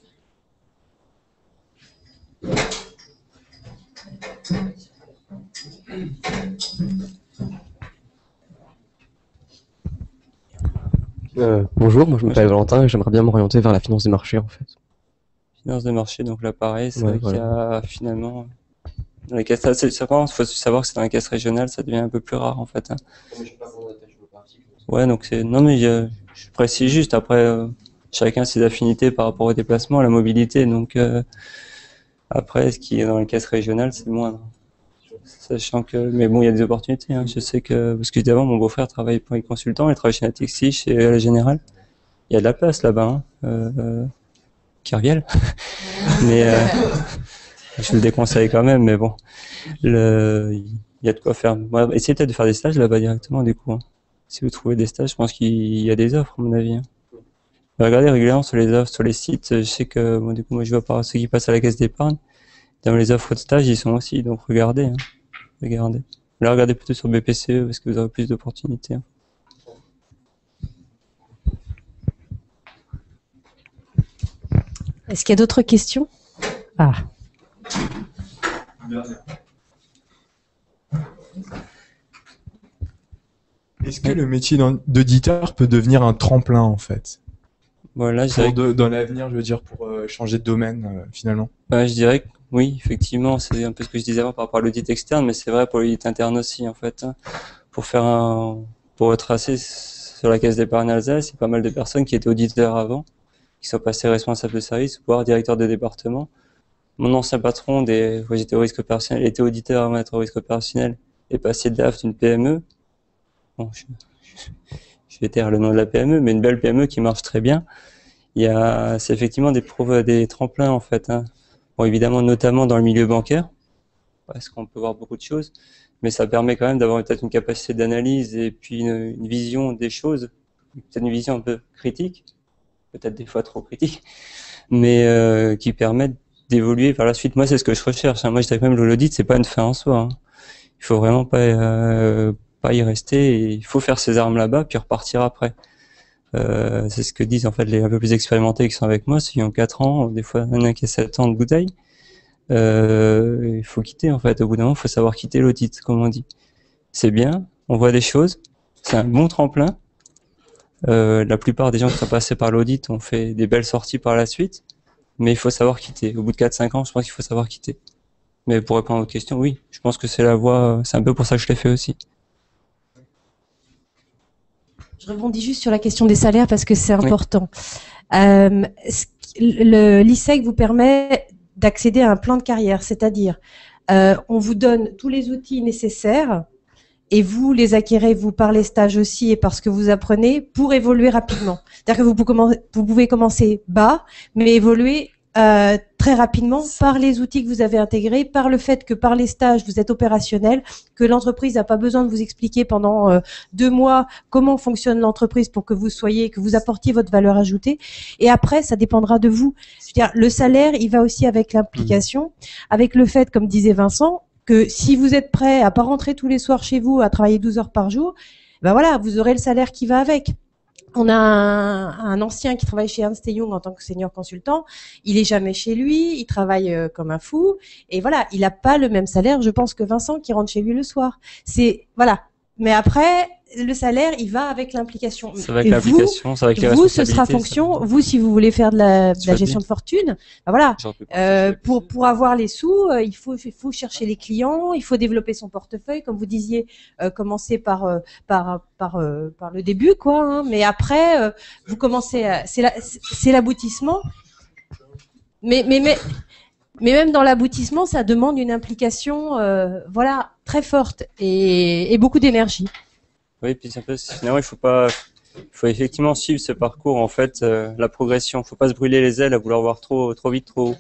Euh, bonjour, moi je m'appelle Valentin et j'aimerais bien m'orienter vers la finance des marchés en fait. Finance de marché, donc là pareil, c'est Ouais, vrai qu'il y voilà. a finalement dans les caisses, c'est c'est vraiment, il faut savoir que c'est dans les caisses régionales, ça devient un peu plus rare en fait. Hein. Ouais, donc c'est non mais je, je précise juste après euh, chacun ses affinités par rapport au déplacement, à la mobilité, donc euh, après ce qui est dans les caisses régionales, c'est moindre. Sachant que, mais bon, il y a des opportunités. Hein. Je sais que parce que d'avant, mon beau-frère travaille pour les consultants, il travaille chez Natixi, chez la Générale. Il y a de la place là-bas. Hein. Euh, euh, Kerviel. mais euh, je vous le déconseille quand même, mais bon, le, il y a de quoi faire. Bon, essayez peut-être de faire des stages là-bas directement, du coup. Hein. Si vous trouvez des stages, je pense qu'il y a des offres, à mon avis. Hein. Mais regardez régulièrement sur les offres, sur les sites. Je sais que, bon, du coup, moi, je vois par ceux qui passent à la caisse d'épargne. Dans les offres de stage, ils sont aussi, donc regardez. Hein. Regardez. Là, regardez plutôt sur B P C E parce que vous aurez plus d'opportunités. Hein. Est-ce qu'il y a d'autres questions? Ah. Est-ce que le métier d'en- d'auditeur peut devenir un tremplin en fait? Voilà, je Pour dirais que- de- dans l'avenir, je veux dire, pour euh, changer de domaine euh, finalement. Bah, je dirais que oui, effectivement, c'est un peu ce que je disais avant par rapport à l'audit externe, mais c'est vrai pour l'audit interne aussi, en fait. Hein. Pour faire un, pour retracer sur la caisse d'épargne Alsace, il y a pas mal de personnes qui étaient auditeurs avant, qui sont passés responsables de service, voire directeurs de département. Mon ancien patron des, quand j'étais au risque opérationnel, était auditeur avant d'être au risque opérationnel, et passé de D A F d'une P M E. Bon, je, je vais taire le nom de la P M E, mais une belle P M E qui marche très bien. Il y a, c'est effectivement des, pro- des tremplins, en fait, hein. Bon, évidemment, notamment dans le milieu bancaire, parce qu'on peut voir beaucoup de choses, mais ça permet quand même d'avoir peut-être une capacité d'analyse et puis une, une vision des choses, peut-être une vision un peu critique, peut-être des fois trop critique, mais euh, qui permettent d'évoluer vers la suite. Moi, c'est ce que je recherche. Hein. Moi, je dirais que même l'audit, c'est pas une fin en soi. Hein. Il faut vraiment pas euh, pas y rester. Et il faut faire ses armes là-bas, puis repartir après. Euh, c'est ce que disent en fait les un peu plus expérimentés qui sont avec moi, ceux qui ont quatre ans, des fois un an qui a sept ans de bouteille. Euh, il faut quitter en fait. Au bout d'un moment, il faut savoir quitter l'audit, comme on dit. C'est bien, on voit des choses, c'est un bon tremplin. Euh, la plupart des gens qui sont passés par l'audit ont fait des belles sorties par la suite, mais il faut savoir quitter. Au bout de quatre cinq ans, je pense qu'il faut savoir quitter. Mais pour répondre à votre question, oui, je pense que c'est la voie, c'est un peu pour ça que je l'ai fait aussi. Je rebondis juste sur la question des salaires parce que c'est important. Oui. Euh, le l'I S E C vous permet d'accéder à un plan de carrière, c'est-à-dire euh, on vous donne tous les outils nécessaires et vous les acquérez, vous, par les stages aussi et par ce que vous apprenez pour évoluer rapidement. C'est-à-dire que vous pouvez, commencer, vous pouvez commencer bas, mais évoluer euh, très rapidement par les outils que vous avez intégrés, par le fait que par les stages, vous êtes opérationnel, que l'entreprise n'a pas besoin de vous expliquer pendant euh, deux mois comment fonctionne l'entreprise pour que vous soyez, que vous apportiez votre valeur ajoutée. Et après, ça dépendra de vous. Je veux dire, le salaire, il va aussi avec l'implication, avec le fait, comme disait Vincent, que si vous êtes prêt à pas rentrer tous les soirs chez vous, à travailler douze heures par jour, ben voilà, vous aurez le salaire qui va avec. On a un, un ancien qui travaille chez Ernst et Young en tant que senior consultant. Il est jamais chez lui, il travaille euh, comme un fou. Et voilà, il n'a pas le même salaire, je pense, que Vincent qui rentre chez lui le soir. C'est, voilà. Mais après, le salaire, il va avec l'implication. Ça va avec l'implication, ça va avec les vous, ce sera responsabilités, fonction. ça. Vous, si vous voulez faire de la, de la gestion bien. de fortune, ben voilà. Euh, pour pour avoir les sous, euh, il faut il faut chercher les clients, il faut développer son portefeuille, comme vous disiez, euh, commencer par euh, par par euh, par le début, quoi. Hein, mais après, euh, vous commencez, à, c'est la, c'est l'aboutissement. Mais mais mais mais même dans l'aboutissement, ça demande une implication, euh, voilà, très forte et, et beaucoup d'énergie. Oui, puis c'est un peu, finalement, il faut pas, il faut effectivement suivre ce parcours, en fait, euh, la progression. Il faut pas se brûler les ailes à vouloir voir trop, trop vite, trop haut.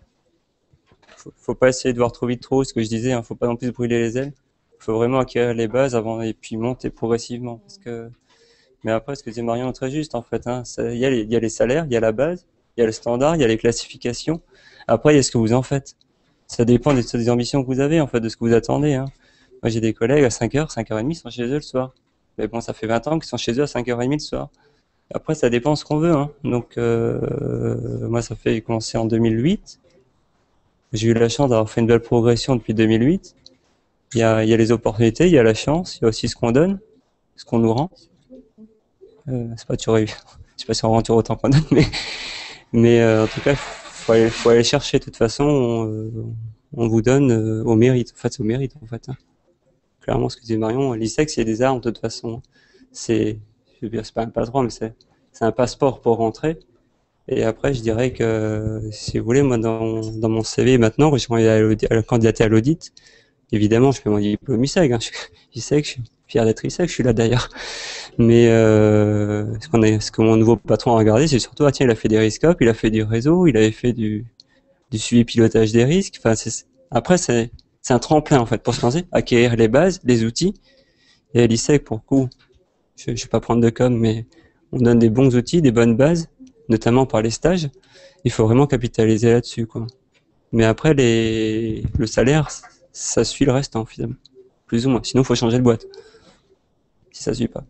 Faut, faut pas essayer de voir trop vite, trop haut, ce que je disais. Hein, faut pas non plus se brûler les ailes. Il faut vraiment acquérir les bases avant et puis monter progressivement. Parce que, mais après, ce que disait Marion est très juste, en fait. Hein, il y a les, il y a les salaires, il y a la base, il y a le standard, il y a les classifications. Après, il y a ce que vous en faites. Ça dépend des, des ambitions que vous avez, en fait, de ce que vous attendez. Hein. Moi, j'ai des collègues à cinq heures, cinq heures trente, ils sont chez eux le soir. Mais bon, ça fait vingt ans qu'ils sont chez eux à cinq heures trente le soir. Après, ça dépend ce qu'on veut, hein. Donc, euh, moi, ça fait commencer en deux mille huit. J'ai eu la chance d'avoir fait une belle progression depuis deux mille huit. Il y a, il y a les opportunités, il y a la chance, il y a aussi ce qu'on donne, ce qu'on nous rend. Euh, c'est pas toujours évident. Je sais pas si on rend toujours autant qu'on donne, mais, mais euh, en tout cas, faut aller, faut aller chercher. De toute façon, on, euh, on vous donne euh, au mérite. En fait, c'est au mérite, en fait. Hein. Clairement, ce que disait Marion, l'I S E C, c'est des armes, de toute façon. C'est, je veux dire, c'est pas un passe-droit, mais c'est, c'est un passeport pour rentrer. Et après, je dirais que, si vous voulez, moi, dans, dans mon C V maintenant, quand je suis candidaté à l'audit, évidemment, je fais mon diplôme I S E C. Hein. Je, I S E C, je suis fier d'être I S E C, je suis là d'ailleurs. Mais euh, ce, qu'on a, ce que mon nouveau patron a regardé, c'est surtout, ah tiens, il a fait des riscopes, il a fait du réseau, il avait fait du, du suivi pilotage des risques. Enfin, c'est, après, c'est, c'est un tremplin en fait pour se lancer, acquérir les bases, les outils. Et à l'I S E C, pour le coup, je ne vais pas prendre de com, mais on donne des bons outils, des bonnes bases, notamment par les stages. Il faut vraiment capitaliser là-dessus, quoi. Mais après, les, le salaire, ça suit le reste, hein, finalement. Plus ou moins. Sinon, il faut changer de boîte. Si ça suit pas.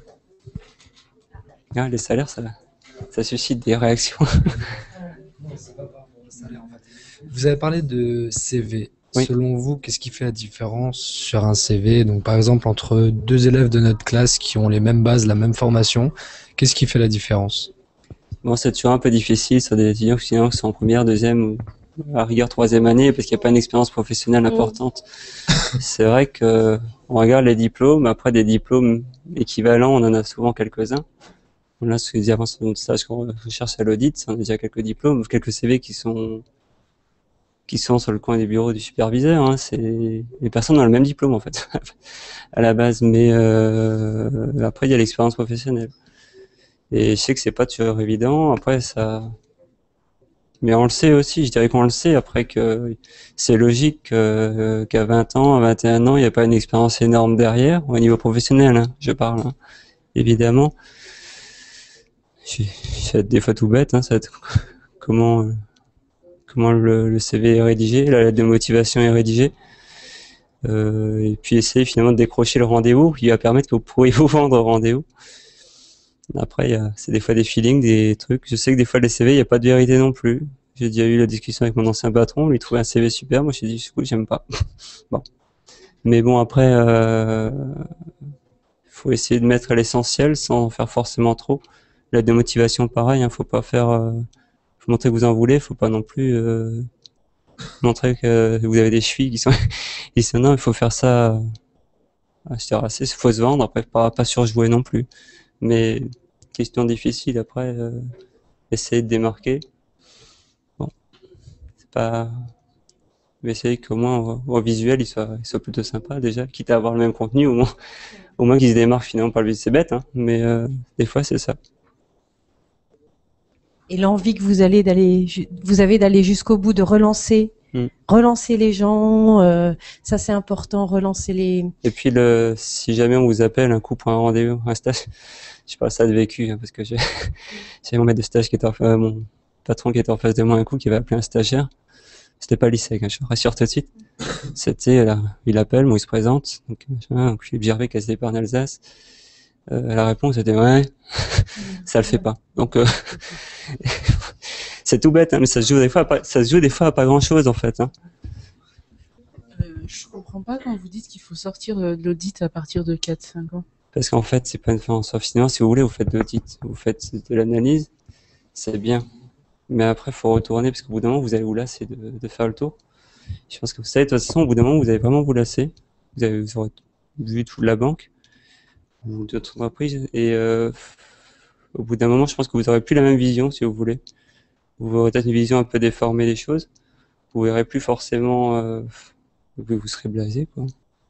Ah, les salaires, ça, ça suscite des réactions. Vous avez parlé de C V. Oui. Selon vous, qu'est-ce qui fait la différence sur un C V? Donc, par exemple, entre deux élèves de notre classe qui ont les mêmes bases, la même formation, qu'est-ce qui fait la différence? Bon, c'est toujours un peu difficile sur des étudiants qui sont en première, deuxième ou à rigueur troisième année parce qu'il n'y a pas une expérience professionnelle importante. Mmh. C'est vrai que on regarde les diplômes. Après, des diplômes équivalents, on en a souvent quelques-uns. Là, ce que je disais avant sur notre stage qu'on recherche à l'audit, on a déjà quelques diplômes, quelques C V qui sont qui sont sur le coin des bureaux du superviseur. Hein. C'est les personnes ont le même diplôme en fait à la base, mais euh, après il y a l'expérience professionnelle. Et je sais que c'est pas toujours évident. Après ça, mais on le sait aussi. Je dirais qu'on le sait. Après que c'est logique que, qu'à vingt ans, à vingt et un ans, il n'y a pas une expérience énorme derrière au niveau professionnel. Hein, je parle hein. Évidemment. Je vais être des fois tout bête. Hein, ça va être comment euh, comment le, le C V est rédigé, la lettre de motivation est rédigée. Euh, et puis essayer finalement de décrocher le rendez-vous qui va permettre que vous pourriez vous vendre au rendez-vous. Après, il y a, c'est des fois des feelings, des trucs. Je sais que des fois, les C V, il n'y a pas de vérité non plus. J'ai déjà eu la discussion avec mon ancien patron, lui trouvait un C V super, moi j'ai dit, écoute, j'aime pas. Bon. Mais bon, après, euh, faut essayer de mettre l'essentiel sans faire forcément trop. La démotivation, pareil, hein, faut pas faire, euh, faut montrer que vous en voulez, faut pas non plus, euh, montrer que vous avez des chevilles qui sont, qui sont, non, il faut faire ça, euh, je dirais assez, faut se vendre, après, pas, pas surjouer non plus. Mais question difficile après, euh, essayer de démarquer. Bon, c'est pas, mais essayer qu'au moins au, au visuel il soit, il soit plutôt sympa déjà, quitte à avoir le même contenu, au moins, au moins qu'il se démarque finalement par le visuel. C'est bête, hein, mais euh, des fois c'est ça. Et l'envie que vous allez d'aller, vous avez d'aller jusqu'au bout, de relancer. Mm. Relancer les gens, euh, ça c'est important, relancer les... Et puis le, si jamais on vous appelle un coup pour un rendez-vous, un stage, je parle ça de vécu, hein, parce que j'ai, j'ai mon maître de stage qui était en, euh, mon patron qui était en face de moi un coup, qui avait appelé un stagiaire, c'était pas l'I S E C, hein, je vous rassure tout de suite, c'était, là, il appelle, moi il se présente, donc, donc je suis Gervais, Caisse d'épargne Alsace, euh, la réponse c'était ouais, ça le fait pas, donc euh, c'est tout bête, hein, mais ça se joue des fois, à pas, ça se joue des fois à pas grand chose en fait. Hein. Euh, je comprends pas quand vous dites qu'il faut sortir de l'audit à partir de quatre cinq ans. Parce qu'en fait, c'est pas une fin en soi. Finalement, si vous voulez, vous faites de l'audit, vous faites de l'analyse, c'est bien. Mais après, il faut retourner parce qu'au bout d'un moment, vous allez vous lasser de, de faire le tour. Je pense que vous savez, de toute façon, au bout d'un moment, vous allez vraiment vous lasser. Vous avez vous aurez vu toute la banque ou d'autres entreprises et euh, au bout d'un moment, je pense que vous n'aurez plus la même vision, si vous voulez. Vous aurez peut-être une vision un peu déformée des choses. Vous verrez plus forcément, euh, vous serez blasé, quoi.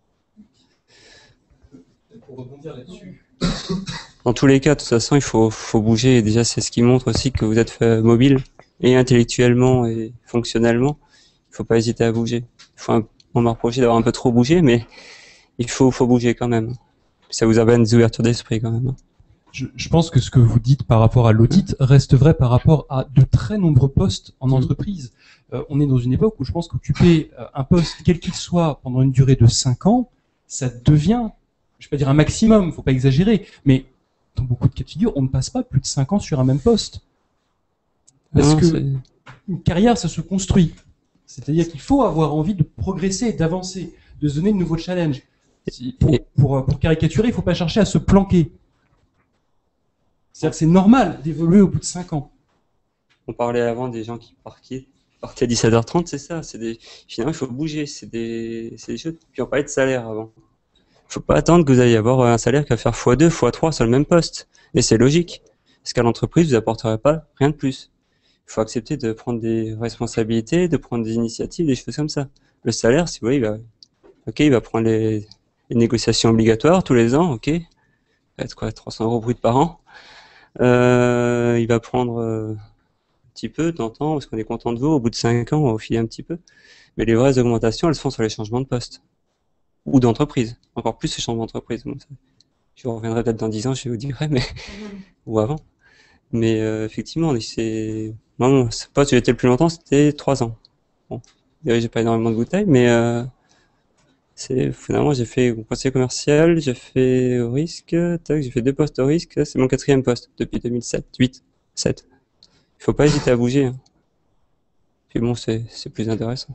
Pour rebondir là-dessus. Dans tous les cas, de toute façon, il faut, faut bouger. Et déjà, c'est ce qui montre aussi que vous êtes fait mobile et intellectuellement et fonctionnellement. Il faut pas hésiter à bouger. Il faut un, on m'a reproché d'avoir un peu trop bougé, mais il faut, faut bouger quand même. Ça vous amène des ouvertures d'esprit quand même. Je, je pense que ce que vous dites par rapport à l'audit reste vrai par rapport à de très nombreux postes en entreprise. Euh, on est dans une époque où je pense qu'occuper euh, un poste, quel qu'il soit, pendant une durée de cinq ans, ça devient je vais pas dire un maximum, faut pas exagérer, mais dans beaucoup de cas de figure, on ne passe pas plus de cinq ans sur un même poste. Parce Non, que c'est- une carrière, ça se construit. C'est-à-dire qu'il faut avoir envie de progresser, d'avancer, de se donner de nouveaux challenges. Si- Pour, pour, pour caricaturer, il faut pas chercher à se planquer. C'est-à-dire que c'est normal d'évoluer au bout de cinq ans. On parlait avant des gens qui partaient, partaient à dix-sept heures trente, c'est ça. C'est des... Finalement, il faut bouger. C'est des... c'est des choses. Puis on parlait de salaire avant. Il faut pas attendre que vous ayez avoir un salaire qui va faire fois deux, fois trois sur le même poste. Et c'est logique. Parce qu'à l'entreprise, vous apporterez pas rien de plus. Il faut accepter de prendre des responsabilités, de prendre des initiatives, des choses comme ça. Le salaire, si vous voulez, il va, ok, il va prendre les, les négociations obligatoires tous les ans, ok. Ça va être quoi, trois cents euros brut par an. Euh, il va prendre euh, un petit peu, t'entends, parce qu'on est content de vous, au bout de cinq ans, on va vous filer un petit peu. Mais les vraies augmentations, elles se font sur les changements de poste. Ou d'entreprise. Encore plus les changements d'entreprise. Bon, ça- je reviendrai peut-être dans dix ans, je vous dirai, mais, ou avant. Mais euh, effectivement, c'est, moi, mon poste où j'étais le plus longtemps, c'était trois ans. Bon, d'ailleurs, j'ai pas énormément de bouteilles, mais euh, c'est finalement j'ai fait conseiller commercial, j'ai fait au risque, tac, j'ai fait deux postes au risque, c'est mon quatrième poste depuis deux mille sept, huit, sept. Il faut pas hésiter à bouger, hein. Puis bon, c'est c'est plus intéressant.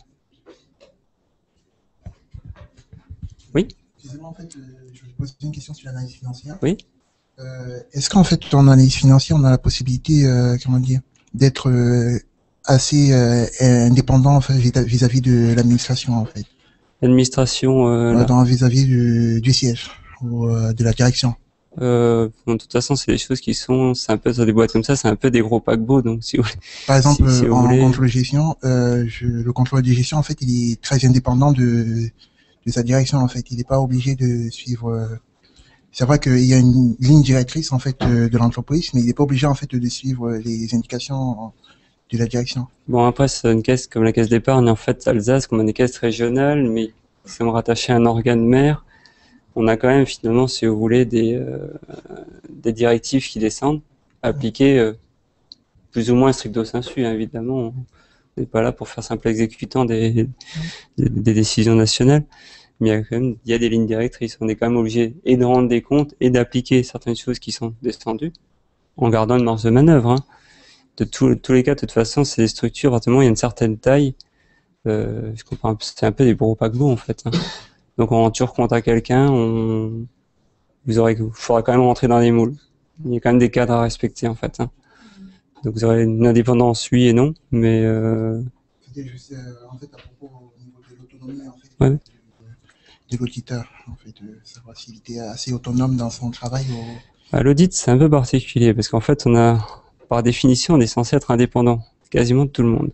Oui. Excusez-moi, en fait, euh, je vais poser une question sur l'analyse financière. Oui. Euh, Est-ce qu'en fait, en analyse financière, on a la possibilité, euh, comment dire, d'être euh, assez euh, indépendant en fait, vis- vis-à-vis de l'administration, en fait, L'administration, euh, Euh, là. dans vis-à-vis du, du siège ou euh, de la direction. Euh, bon, de toute façon, c'est des choses qui sont, c'est un peu sur des boîtes comme ça, c'est un peu des gros paquebots, donc si vous voulez. Par exemple, si, si euh, vous en voulez- contrôle de gestion, euh, je, le contrôle de gestion, en fait, il est très indépendant de, de sa direction, en fait. Il n'est pas obligé de suivre. euh, C'est vrai qu'il y a une ligne directrice, en fait, euh, de l'entreprise, mais il n'est pas obligé, en fait, de suivre les indications de la direction. Bon, après, c'est une caisse comme la caisse d'épargne, en fait, Alsace, comme on a des caisses régionales, mais qui sont rattachées à un organe mère, on a quand même, finalement, si vous voulez, des, euh, des directives qui descendent, appliquées euh, plus ou moins stricto sensu, hein, évidemment. On n'est pas là pour faire simple exécutant des, des, des décisions nationales, mais il y a quand même, il y a des lignes directrices. On est quand même obligé et de rendre des comptes et d'appliquer certaines choses qui sont descendues, en gardant une marge de manœuvre, hein. De tous tous les cas, de toute façon, c'est des structures, à partir du moment où il y a une certaine taille, euh, je comprends, un peu- c'est un peu des gros paquebots, en fait, hein. Donc, on rend toujours compte à quelqu'un, on, vous aurez, il faudra quand même rentrer dans les moules. Il y a quand même des cadres à respecter, en fait, hein. Donc, vous aurez une indépendance, oui et non, mais, euh, C'était juste, euh, en fait, à propos au niveau de l'autonomie, en fait, ouais. de, de l'auditeur, en fait, de savoir s'il était assez autonome dans son travail ou... À l'audit, c'est un peu particulier, parce qu'en fait, on a, par définition, on est censé être indépendant, quasiment de tout le monde.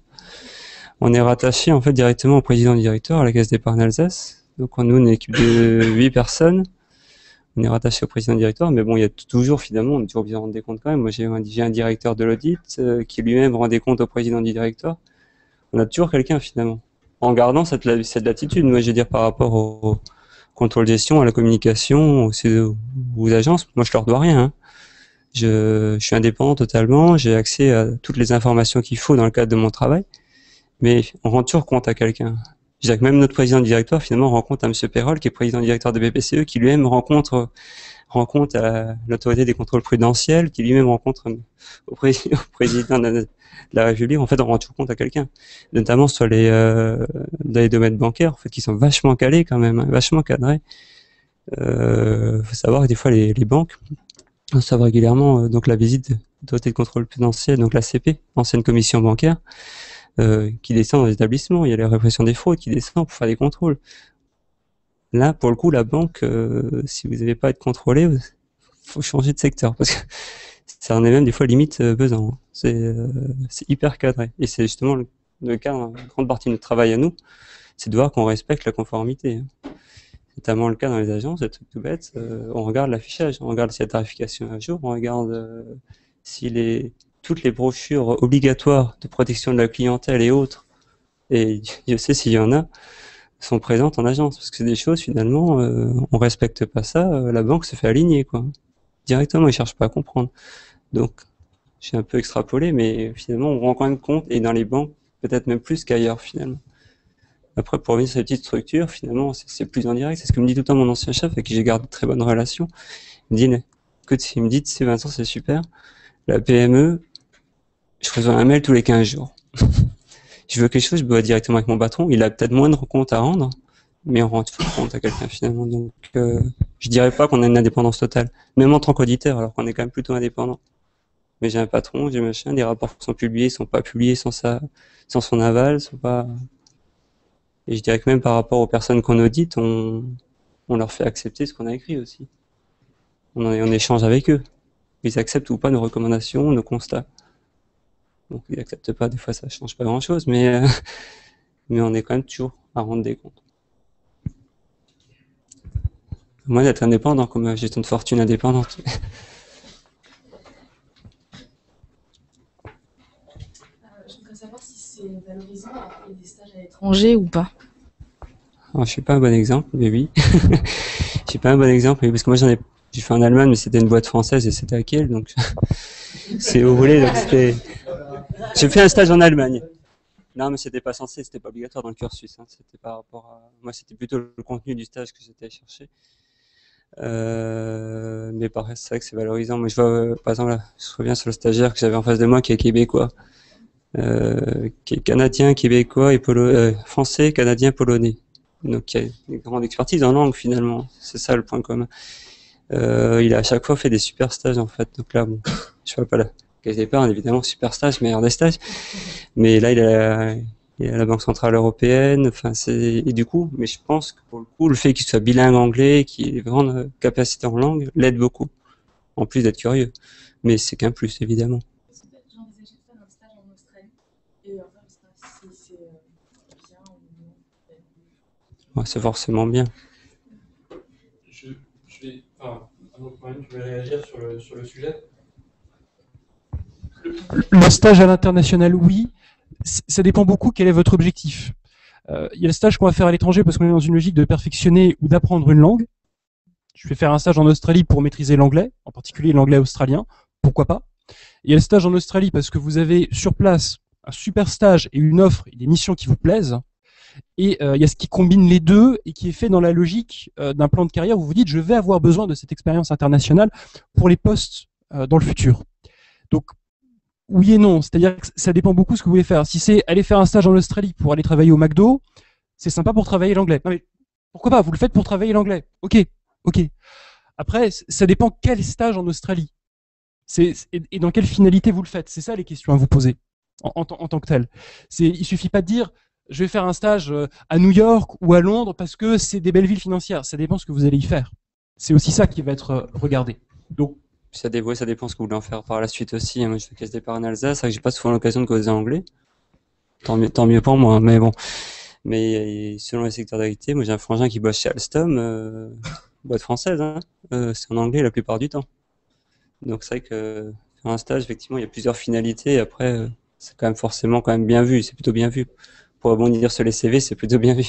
On est rattaché, en fait, directement au président du directeur, à la Caisse d'épargne Alsace. Donc, on, nous, on est une équipe de huit personnes. On est rattaché au président du directeur, mais bon, il y a t- toujours, finalement, on est toujours obligé de rendre des comptes quand même. Moi, j'ai un, j'ai un directeur de l'audit, euh, qui lui-même rend des comptes au président du directeur. On a toujours quelqu'un, finalement. En gardant cette, la- cette latitude, moi, je veux dire, par rapport au, au contrôle de gestion, à la communication, aux, aux agences, moi, je leur dois rien, hein. Je, je suis indépendant totalement, j'ai accès à toutes les informations qu'il faut dans le cadre de mon travail, mais on rend toujours compte à quelqu'un. Je dirais que même notre président du directoire, finalement, rend compte à M. Perrol, qui est président directeur de B P C E, qui lui-même rencontre, rend compte à l'autorité des contrôles prudentiels, qui lui-même rencontre au, pré au président de la, de la République. En fait, on rend toujours compte à quelqu'un, notamment sur les, euh, dans les domaines bancaires, en fait, qui sont vachement calés quand même, hein, vachement cadrés. Euh, faut savoir que des fois, les, les banques reçoivent régulièrement euh, donc la visite de l'autorité de contrôle prudentiel, donc la C P, ancienne commission bancaire, euh, qui descend dans les établissements. Il y a la répression des fraudes qui descend pour faire des contrôles. Là, pour le coup, la banque, euh, si vous n'avez pas à être contrôlé, il faut changer de secteur, parce que ça en est même des fois limite euh, pesant, hein. C'est euh, c'est hyper cadré. Et c'est justement le, le cas, une grande partie de notre travail à nous, c'est de voir qu'on respecte la conformité, hein. Notamment le cas dans les agences, des trucs tout bêtes, euh, on regarde l'affichage, on regarde si la tarification est à jour, on regarde euh, si les, toutes les brochures obligatoires de protection de la clientèle et autres, et je sais s'il y en a, sont présentes en agence, parce que c'est des choses finalement, euh, on respecte pas ça, euh, la banque se fait aligner, quoi. Directement, ils cherchent pas à comprendre. Donc, j'ai un peu extrapolé, mais finalement, on rend quand même compte, et dans les banques, peut-être même plus qu'ailleurs finalement. Après, pour revenir sur les petites structures, finalement, c'est plus en direct. C'est ce que me dit tout le temps mon ancien chef, avec qui j'ai gardé de très bonnes relations. Il me dit, écoute, il me dit, tu sais, Vincent, c'est super. La P M E, je reçois un mail tous les quinze jours. Je veux quelque chose, je dois directement avec mon patron. Il a peut-être moins de comptes à rendre, mais on rend compte à quelqu'un finalement. Donc, euh, je dirais pas qu'on a une indépendance totale, même en tant qu'auditeur, alors qu'on est quand même plutôt indépendant. Mais j'ai un patron, j'ai machin, les rapports sont publiés, ils sont pas publiés sans sa, sans son aval, sont pas. Et je dirais que même par rapport aux personnes qu'on audite, on, on leur fait accepter ce qu'on a écrit aussi. On en est en échange avec eux. Ils acceptent ou pas nos recommandations, nos constats. Donc ils acceptent pas, des fois ça change pas grand chose, mais, euh, mais on est quand même toujours à rendre des comptes. Moi d'être indépendant, comme gestion de fortune indépendante. Je voudrais savoir si c'est valorisant d'appeler des stages à l'étranger ou pas. Alors, je suis pas un bon exemple, mais oui. Je suis pas un bon exemple, parce que moi j'en ai, j'ai fait en Allemagne, mais c'était une boîte française et c'était à Kiel, donc c'est où vous voulez, donc c'était. J'ai fait un stage en Allemagne. Non, mais c'était pas censé, c'était pas obligatoire dans le cursus. Hein. C'était par rapport à, moi, c'était plutôt le contenu du stage que j'étais chercher. Euh, mais par c'est vrai que c'est valorisant. Moi, je vois, euh, par exemple, là, je reviens sur le stagiaire que j'avais en face de moi, qui est québécois, euh, qui est canadien, québécois et polo, euh, français, canadien, polonais. Donc, il y a une grande expertise en langue finalement. C'est ça le point commun. Euh, il a à chaque fois fait des super stages en fait. Donc là, bon, je vois pas là. Caisse d'épargne, évidemment, super stage, meilleur des stages. Mais là, il a, il a la Banque Centrale Européenne, enfin, c'est, et du coup, mais je pense que pour le coup, le fait qu'il soit bilingue anglais, qu'il ait grande capacité en langue, l'aide beaucoup. En plus d'être curieux. Mais c'est qu'un plus, évidemment. J'envisageais de faire un stage en Australie. Et en fait, si c'est bien ou non. Ouais, c'est forcément bien. Je, je vais, enfin, un autre point, je vais réagir sur le, sur le sujet. Le stage à l'international, oui. Ça dépend beaucoup quel est votre objectif. Euh, il y a le stage qu'on va faire à l'étranger parce qu'on est dans une logique de perfectionner ou d'apprendre une langue. Je vais faire un stage en Australie pour maîtriser l'anglais, en particulier l'anglais australien. Pourquoi pas? Il y a le stage en Australie parce que vous avez sur place un super stage et une offre et des missions qui vous plaisent. Et euh, il y a ce qui combine les deux et qui est fait dans la logique euh, d'un plan de carrière où vous dites je vais avoir besoin de cette expérience internationale pour les postes euh, dans le futur. Donc oui et non, c'est-à-dire que ça dépend beaucoup de ce que vous voulez faire. Si c'est aller faire un stage en Australie pour aller travailler au McDo, c'est sympa pour travailler l'anglais. Non mais pourquoi pas, vous le faites pour travailler l'anglais. Ok, ok. Après, ça dépend quel stage en Australie. C'est, et dans quelle finalité vous le faites. C'est ça les questions à vous poser en, en, en tant que tel. C'est, il suffit pas de dire je vais faire un stage à New York ou à Londres parce que c'est des belles villes financières. Ça dépend ce que vous allez y faire. C'est aussi ça qui va être regardé. Donc Ça dépend, ça dépend ce que vous voulez en faire par la suite aussi. Moi, je fais caisse d'épargne en Alsace, c'est vrai que j'ai pas souvent l'occasion de causer anglais. Tant mieux, tant mieux pour moi, mais bon. Mais selon les secteurs d'activité, moi j'ai un frangin qui bosse chez Alstom, euh, boîte française, hein, euh, c'est en anglais la plupart du temps. Donc c'est vrai que faire un stage, effectivement, il y a plusieurs finalités. Et après, euh, c'est quand même forcément quand même bien vu, c'est plutôt bien vu. Pour rebondir sur les C V, c'est plutôt bien vu.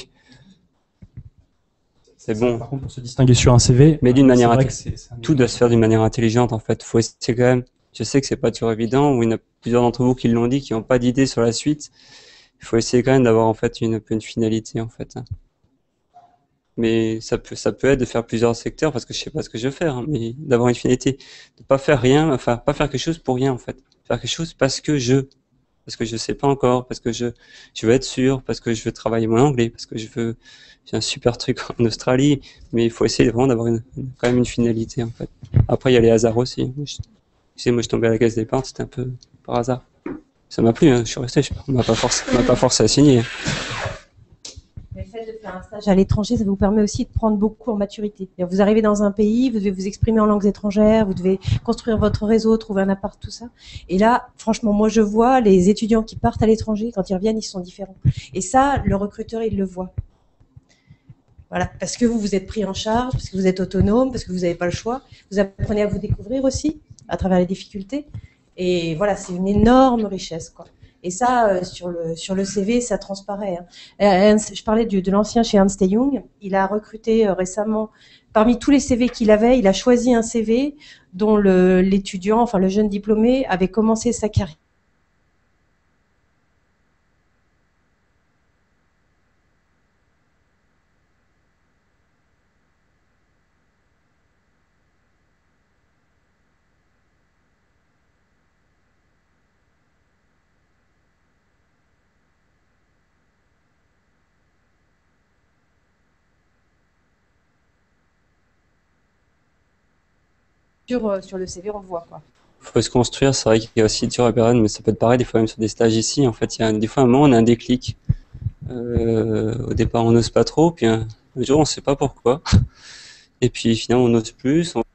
C'est bon. Par contre, pour se distinguer sur un C V, mais d'une manière, vrai c'est, c'est tout doit se faire d'une manière intelligente en fait. Faut essayer quand même. Je sais que c'est pas toujours évident. Ou il y en a plusieurs d'entre vous qui l'ont dit, qui n'ont pas d'idée sur la suite. Il faut essayer quand même d'avoir en fait une, une finalité en fait. Mais ça peut, ça peut être de faire plusieurs secteurs parce que je sais pas ce que je vais faire, hein, mais d'avoir une finalité, de pas faire rien, enfin pas faire quelque chose pour rien en fait. Faire quelque chose parce que je, parce que je sais pas encore, parce que je, je veux être sûr, parce que je veux travailler mon anglais, parce que je veux. J'ai un super truc en Australie, mais il faut essayer vraiment d'avoir une, une, quand même une finalité en fait. Après il y a les hasards aussi. Je, tu sais, moi je tombais à la caisse d'épargne, c'était un peu par hasard. Ça m'a plu, hein, je suis resté, je, on m'a pas forcé, on m'a pas forcé à signer. Hein. Le fait de faire un stage à l'étranger, ça vous permet aussi de prendre beaucoup en maturité. Vous arrivez dans un pays, vous devez vous exprimer en langues étrangères, vous devez construire votre réseau, trouver un appart, tout ça. Et là, franchement, moi je vois les étudiants qui partent à l'étranger, quand ils reviennent, ils sont différents. Et ça, le recruteur, il le voit. Voilà, parce que vous vous êtes pris en charge, parce que vous êtes autonome, parce que vous n'avez pas le choix. Vous apprenez à vous découvrir aussi, à travers les difficultés. Et voilà, c'est une énorme richesse, quoi. Et ça, euh, sur le sur le C V, ça transparaît. Hein. Ernst, je parlais du, de l'ancien chez Ernst et Young. Il a recruté euh, récemment, parmi tous les C V qu'il avait, il a choisi un C V dont le, l'étudiant, enfin le jeune diplômé, avait commencé sa carrière. Sur, euh, sur le C V, on le voit, quoi. Faut se construire, c'est vrai qu'il y a aussi dur et période, mais ça peut être pareil des fois même sur des stages ici. En fait, il y a des fois un moment on a un déclic. Euh, au départ on n'ose pas trop, puis un, un jour on sait pas pourquoi. Et puis finalement on n'ose plus. On...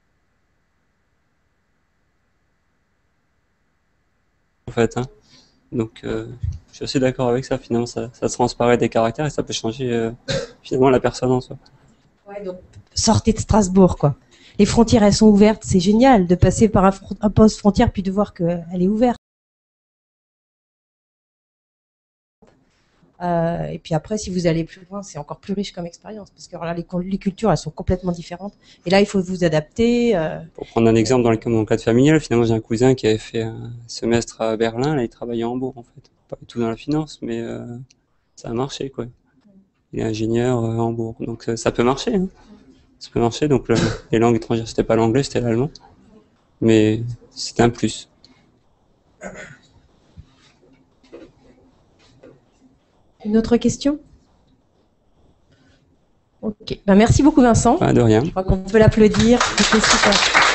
En fait, hein. Donc euh, je suis assez d'accord avec ça. Finalement ça, ça transparaît des caractères et ça peut changer euh, finalement la personne en soi. Ouais, donc sortez de Strasbourg, quoi. Les frontières, elles sont ouvertes, c'est génial de passer par un, un poste frontière puis de voir qu'elle est ouverte. Euh, et puis après, si vous allez plus loin, c'est encore plus riche comme expérience, parce que alors là, les, les cultures, elles sont complètement différentes. Et là, il faut vous adapter. Euh... Pour prendre un exemple dans le, dans le cadre familial, finalement, j'ai un cousin qui avait fait un semestre à Berlin, là, il travaillait à Hambourg, en fait. Pas du tout dans la finance, mais euh, ça a marché, quoi. Il est ingénieur euh, à Hambourg, donc euh, ça peut marcher, hein. Ça peut marcher, donc le, les langues étrangères, c'était pas l'anglais, c'était l'allemand. Mais c'était un plus. Une autre question? Ok. Ben, merci beaucoup, Vincent. Pas de rien. Je crois qu'on peut l'applaudir. C'était super.